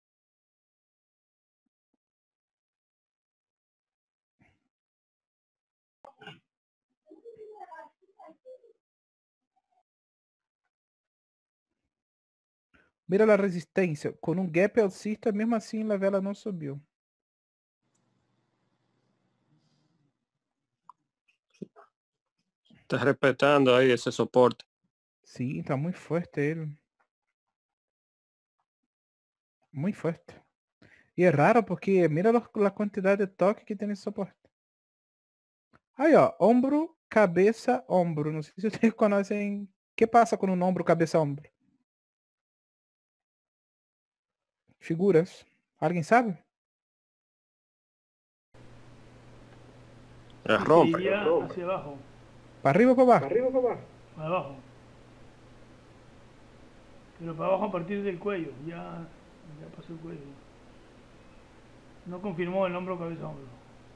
Mira a resistência. Com um gap alcista, mesmo assim a vela não subiu. Está respetando ahí ese soporte. Sim, tá muito forte ele. Muito forte. E é raro porque mira a quantidade de toque que tem nesse suporte. Aí, ó, ombro, cabeça, ombro. Não sei se vocês conhecem. O que passa com um ombro, cabeça, ombro? Figuras. Alguém sabe? Es rompe. Iría hacia abajo, Para arriba ou para baixo? Arriba o para abajo. para abajo. Pero para abajo a partir del cuello, ya, ya pasó el cuello. No confirmó el hombro, cabeza, hombro.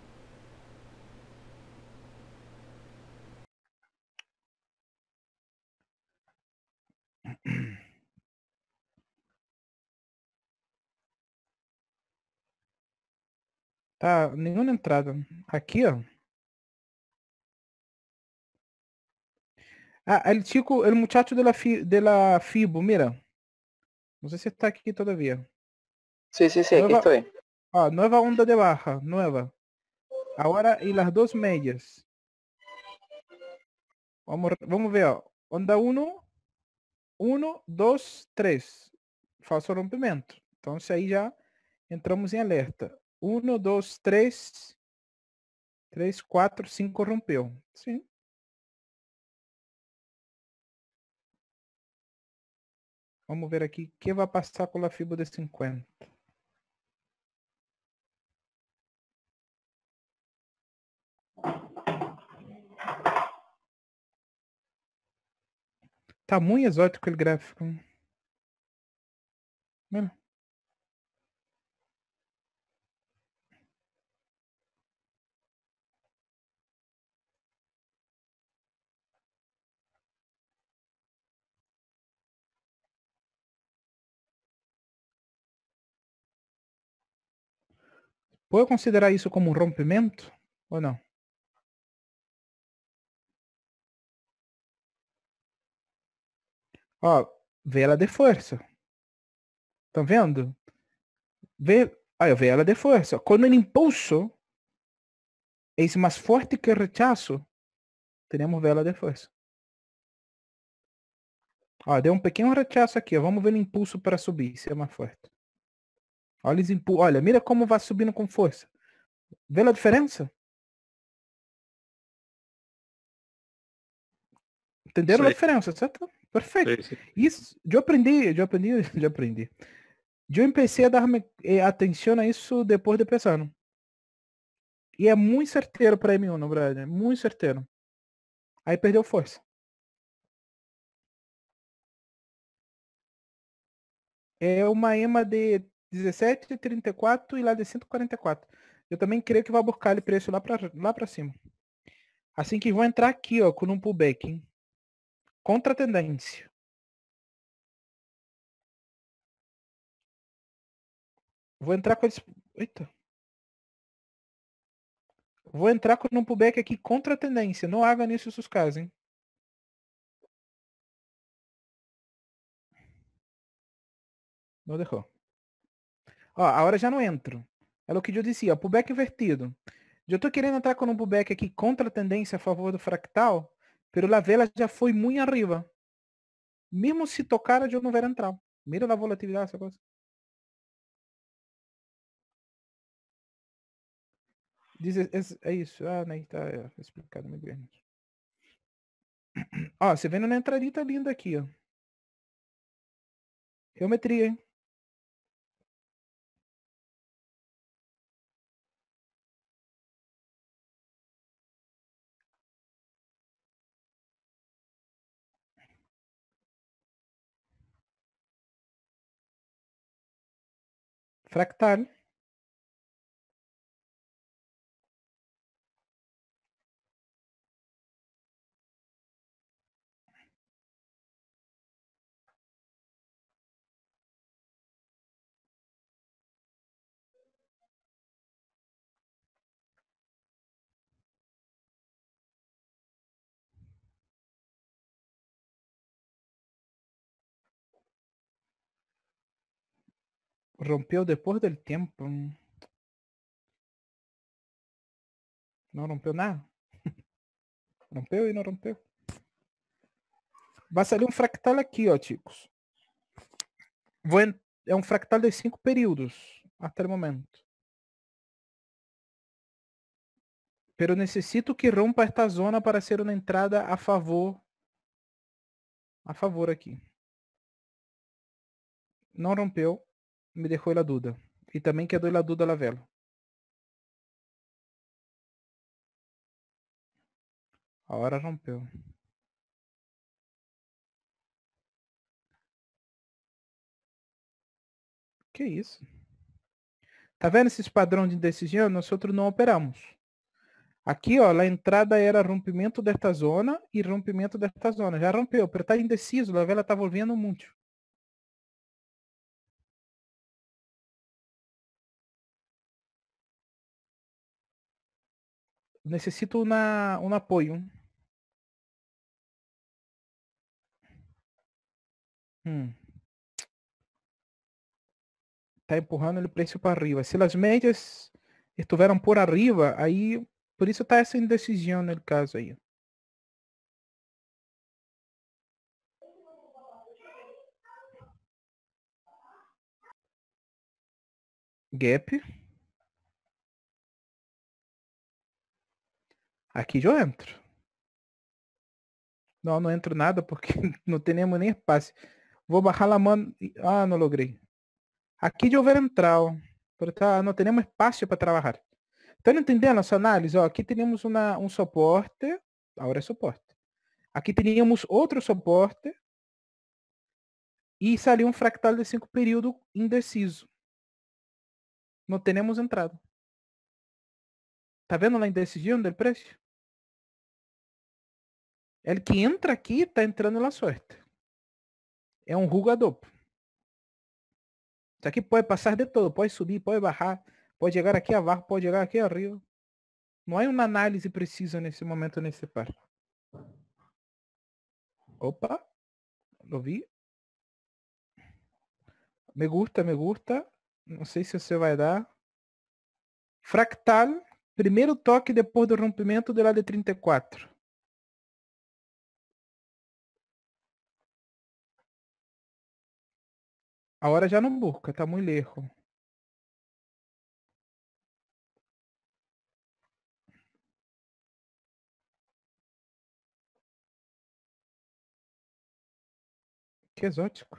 Tá, nenhuma entrada. Aqui, ó. Ah, el chico, el muchacho de la, fi, de la Fibo, mira. No sé si está aquí todavía. Sí, sí, sí, aquí Nueva, estoy. ah, nueva onda de baja, nueva. Ahora, y las dos medias. Vamos, vamos ver, ó. Onda uno, uno, dos, três. Falso rompimento. Então, isso aí já entramos em alerta. um, dois, três. três, quatro, cinco rompeu. Sim. Vamos ver aqui o que vai passar com a fibra de cinquenta. Tá muito exótico o gráfico. Mira. Pode considerar isso como um rompimento ou não? Ó, vela de força. Estão vendo? Vê, aí, vela de força. Quando o impulso é mais forte que o rechaço, temos vela de força. Ó, deu um pequeno rechaço aqui. Ó. Vamos ver o impulso para subir, se é mais forte. Olha, os impu... Olha, mira como vai subindo com força. Vê a diferença? Entenderam Sim. a diferença, certo? Perfeito. Sí, sí. Isso, eu aprendi, eu aprendi, eu aprendi. Eu comecei a dar eh, atenção a isso depois de pesando. E é muito certeiro para M um, no brother. Muito certeiro. Aí perdeu força. É uma EMA de dezessete trinta e quatro e lá de cento e quarenta e quatro. Eu também creio que vai buscar o preço lá para lá para cima. Assim que vou entrar aqui, ó, com um pullback, hein? Contra a tendência. Vou entrar com esse... Eita. Vou entrar com um pullback aqui contra a tendência. Não haga nisso seus casos, hein? Não deixou. Ó, agora já não entro. É o que eu disse, ó, pullback invertido. Eu tô querendo entrar com um pullback aqui contra a tendência a favor do fractal, pero a vela já foi muito arriba. Mesmo se tocar, eu não vou entrar. Mira a volatilidade essa coisa. Diz, é, é isso. Ah, né, tá é, explicado muito bem. Ó, você vendo na entradita linda aqui, ó. Geometria, hein? Fractal. Rompeu depois do tempo. Não rompeu nada. Rompeu e não rompeu. Vai sair um fractal aqui, ó, chicos. Vou en... É um fractal de cinco períodos até o momento. Pero necessito que rompa esta zona para ser uma entrada a favor. A favor aqui. Não rompeu. Me deixou a dúvida. E também quedou a dúvida la vela. A hora rompeu. Que isso? Tá vendo esses padrões de decisão? Nós outros não operamos. Aqui, ó, a entrada era rompimento desta zona e rompimento desta zona. Já rompeu, pero tá indeciso, a vela tá volvendo muito. Necessito uma, um apoio. Hum. Tá empurrando o preço para arriba. Se as médias estiveram por arriba, aí por isso tá essa indecisão no caso aí. Gap. Aqui eu entro. Não, não entro nada porque não temos nem espaço. Vou bajar a mão. Ah, não logrei. Aqui eu vou entrar, ó. Pero tá, não temos espaço para trabalhar. Estão entendendo essa análise? Ó, aqui teríamos uma, um suporte. Agora é suporte. Aqui teríamos outro suporte. E saiu um fractal de cinco períodos indeciso. Não temos entrada. Tá vendo lá a indecisão do preço? Ele que entra aqui tá entrando na sorte. É um rugador. Isso aqui pode passar de todo. Pode subir, pode baixar. Pode chegar aqui abaixo, pode chegar aqui arriba. Não há uma análise precisa nesse momento nesse par. Opa. Lo vi. Me gusta, me gusta. Não sei se você vai dar. Fractal. Primeiro toque depois do rompimento do lado de trinta e quatro. A hora já não busca, tá muito lejos. Que exótico.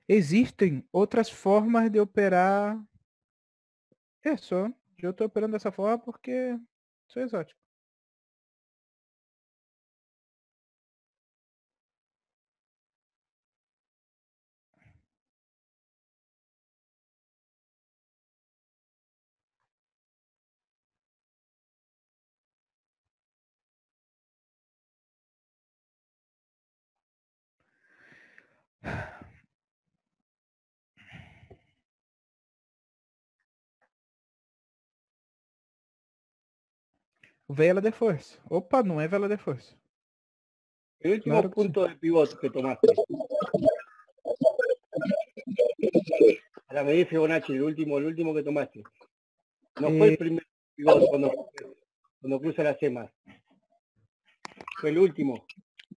Existem outras formas de operar. É só. Eu estou operando dessa forma porque sou exótico. Vela de força. Opa, não é vela de força. El último Claro que punto de pivot que tomaste. Para medir Fibonacci, el último, el último que tomaste. No fue Eh, el primer pivot cuando, cuando cruza las semas. Fue el último.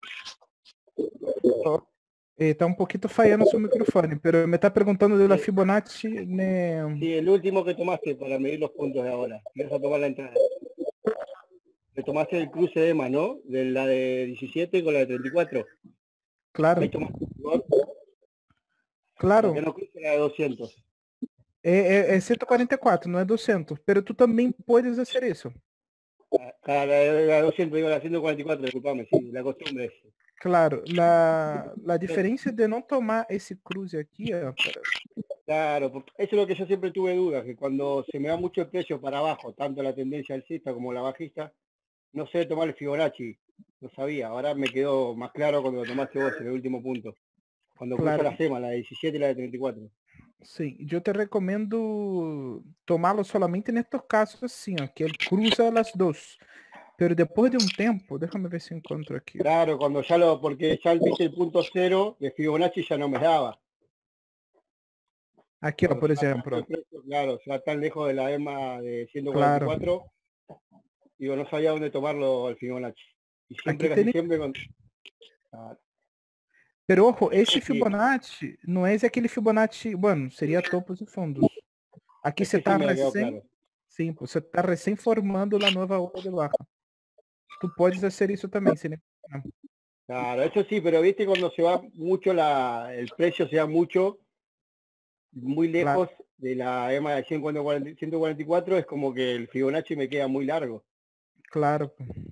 Eh, tá um pouquinho falhando seu microfone, pero me tá perguntando de la Fibonacci, né? Sí, el último que tomaste para medir los puntos de ahora. Si vas a tomar la entrada. Le tomaste el cruce de EMA, ¿no? De la de diecisiete con la de treinta y cuatro. Claro, Ahí tomaste el pivot. claro. Porque no cruce la de doscientos. É, é, é cento e quarenta e quatro, não é duzentos. Pero tu também podes fazer isso. Ah, la de la de doscientos, digo, la ciento cuarenta y cuatro, disculpame, sí, la costumbre es. Claro, la, la diferença de não tomar esse cruze aqui, ó, pera- Claro, porque eso es lo que yo siempre tuve dudas, que cuando se me va mucho el precio para abajo, tanto la tendencia alcista como la bajista, no sé tomar el Fibonacci, no sabía, ahora me quedó más claro cuando lo tomaste vos en el último punto, cuando Claro. cruza la SEMA, la de diecisiete y la de treinta y cuatro. sim, eu te recomendo tomá-lo solamente nestes casos assim, ó, que ele cruza as duas. Pero depois de um tempo, déjame ver se encontro aqui. Claro, cuando ya lo, porque ya viste el punto cero de Fibonacci ya no me daba. Aqui, ó, Cuando por se va tanto exemplo. el precio, claro, se va tan lejos de la EMA de ciento cuarenta y cuatro, digo, no sabía dónde tomarlo al Fibonacci. Y siempre, Aquí casi tem- siempre con... Claro. Pero, ojo, esse Aqui. Fibonacci não é aquele Fibonacci, bueno, seria topos e fundos. Aqui Este você está sí me quedó recém, claro. sim, você está recém formando a nova onda de barra. Tu podes fazer isso também, sem nenhum problema. Claro, eso sí, pero viste cuando se va mucho la, el precio se va mucho, muy lejos de la EMA de ciento cuarenta y cuatro, es como que el Fibonacci me queda muy largo. Claro.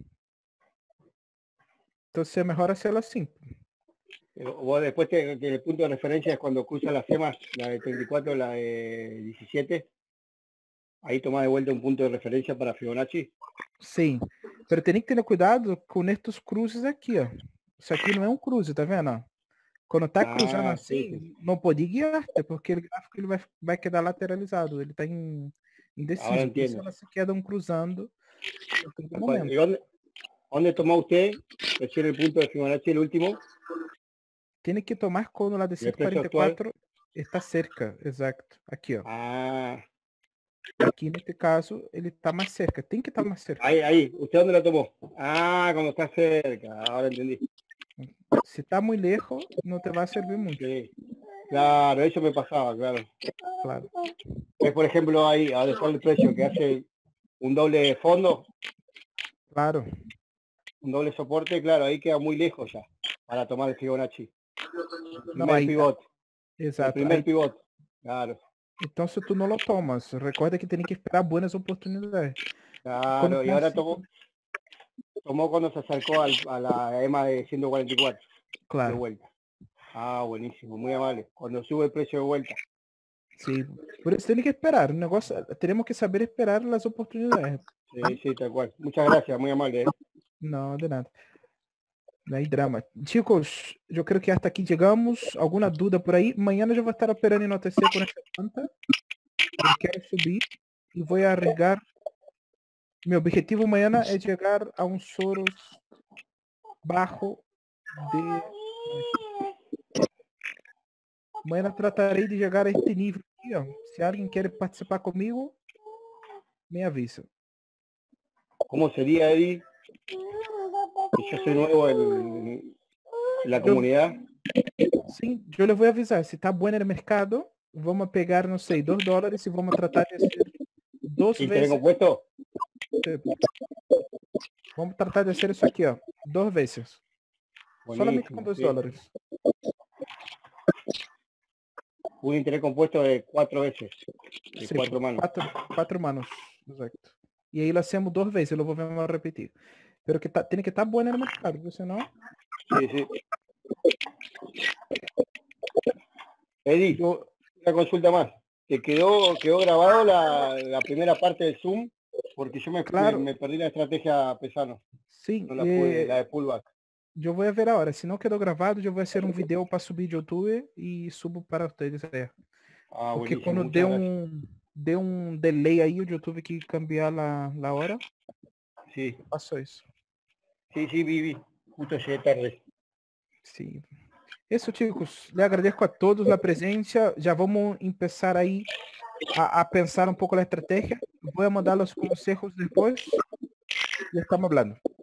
Então é melhor hacerlo assim. Pero vos después te, que el punto de referencia es cuando cruza las EMAs, la de treinta y cuatro, la de diecisiete, ahí tomás de vuelta un punto de referencia para Fibonacci. Sim. Pero tem que ter cuidado com estes cruzes aqui, ó. Isso aqui não é um cruze, tá vendo? Quando tá Ah, cruzando assim, sim, sim. não pode guiar-te, porque o gráfico ele vai, vai quedar lateralizado, ele tá em, indeciso. Agora Por isso entendo. elas se quedam cruzando em todo Tal cual. momento. ¿Y dónde, dónde tomó usted recién el punto de Fibonacci, el último? Tem que tomar quando lá de E o cento e preço quarenta e quatro está cerca, exato. Aqui, ó. Ah, Aqui nesse caso ele tá mais cerca, tem que estar tá mais cerca. ahí, ahí. ¿Usted dónde la tomó? Ah, cuando está cerca. Ahora entendí. Se tá muito lejos, não te vai servir muito. Sí. Claro, eso me pasaba, claro. Claro. Es, por ejemplo, ahí, a dejar el precio que hace un doble de fondo, Claro. un doble soporte, claro, ahí queda muy lejos ya para tomar el Fibonacci. El Não, primer aí, pivot. El exato. primer Aí, pivot. Claro, então se tu não lo tomas, recorda que tem que esperar boas oportunidades. claro. Quando Y tá ahora assim, tomó, tomó cuando se acercou al, a la EMA de ciento cuarenta y cuatro. De claro. vuelta. Ah, buenísimo, muy amable. Cuando sube el precio de vuelta. Sim. Por isso tem que esperar. O negócio, teremos que saber esperar as oportunidades. Sí, sí, tal cual. Muchas gracias, muy amable. ¿eh? Não, de nada. Não é drama. Chicos, eu creio que hasta aqui chegamos. Alguma dúvida por aí? Amanhã eu já vou estar operando em O T C com essa conta. Eu quero subir e vou arriesgar. Meu objetivo amanhã é chegar a um Soros baixo de... Amanhã tratarei de chegar a este nível aqui, ó. Se alguém quer participar comigo, me avisa. ¿Cómo sería, Eddie? Yo soy nuevo en, en la comunidad. Sim, eu lhe vou avisar. Se tá bom no mercado, vamos pegar, não sei, dois dólares e vamos tratar de ser duas ¿Y vezes. tenés compuesto? Vamos tratar de ser isso aqui, ó. Duas vezes. Solamente com Buenísimo, dois sí. dólares. un interés compuesto de cuatro veces, de Sí, cuatro manos. Quatro, quatro manos, exacto. E aí lo hacemos duas vezes, lo volvemos a repetir. Pero que tá, tem que estar tá bueno no mercado, porque senão... Sí, sí. Eddie, Yo, una consulta más. ¿Te quedó, quedó grabado la, la primera parte del Zoom? Porque yo me, Claro. me, me perdí la estrategia pesano, sim, no la, pude, eh, la de pullback. eu vou ver a hora. Se não quedou gravado, eu vou fazer um vídeo para subir de YouTube e subo para vocês aí. Ah, Porque buenísimo, quando muchas deu gracias. um, deu um delay aí, o YouTube que cambiar a, a hora, Sí, passou isso. sí, sí, vi, vi. Justo llegué tarde. Sim. Isso, chicos. Le agradeço a todos a presença. Já vamos começar aí a, a pensar um pouco na estratégia. Vou mandar os conselhos depois. E estamos falando.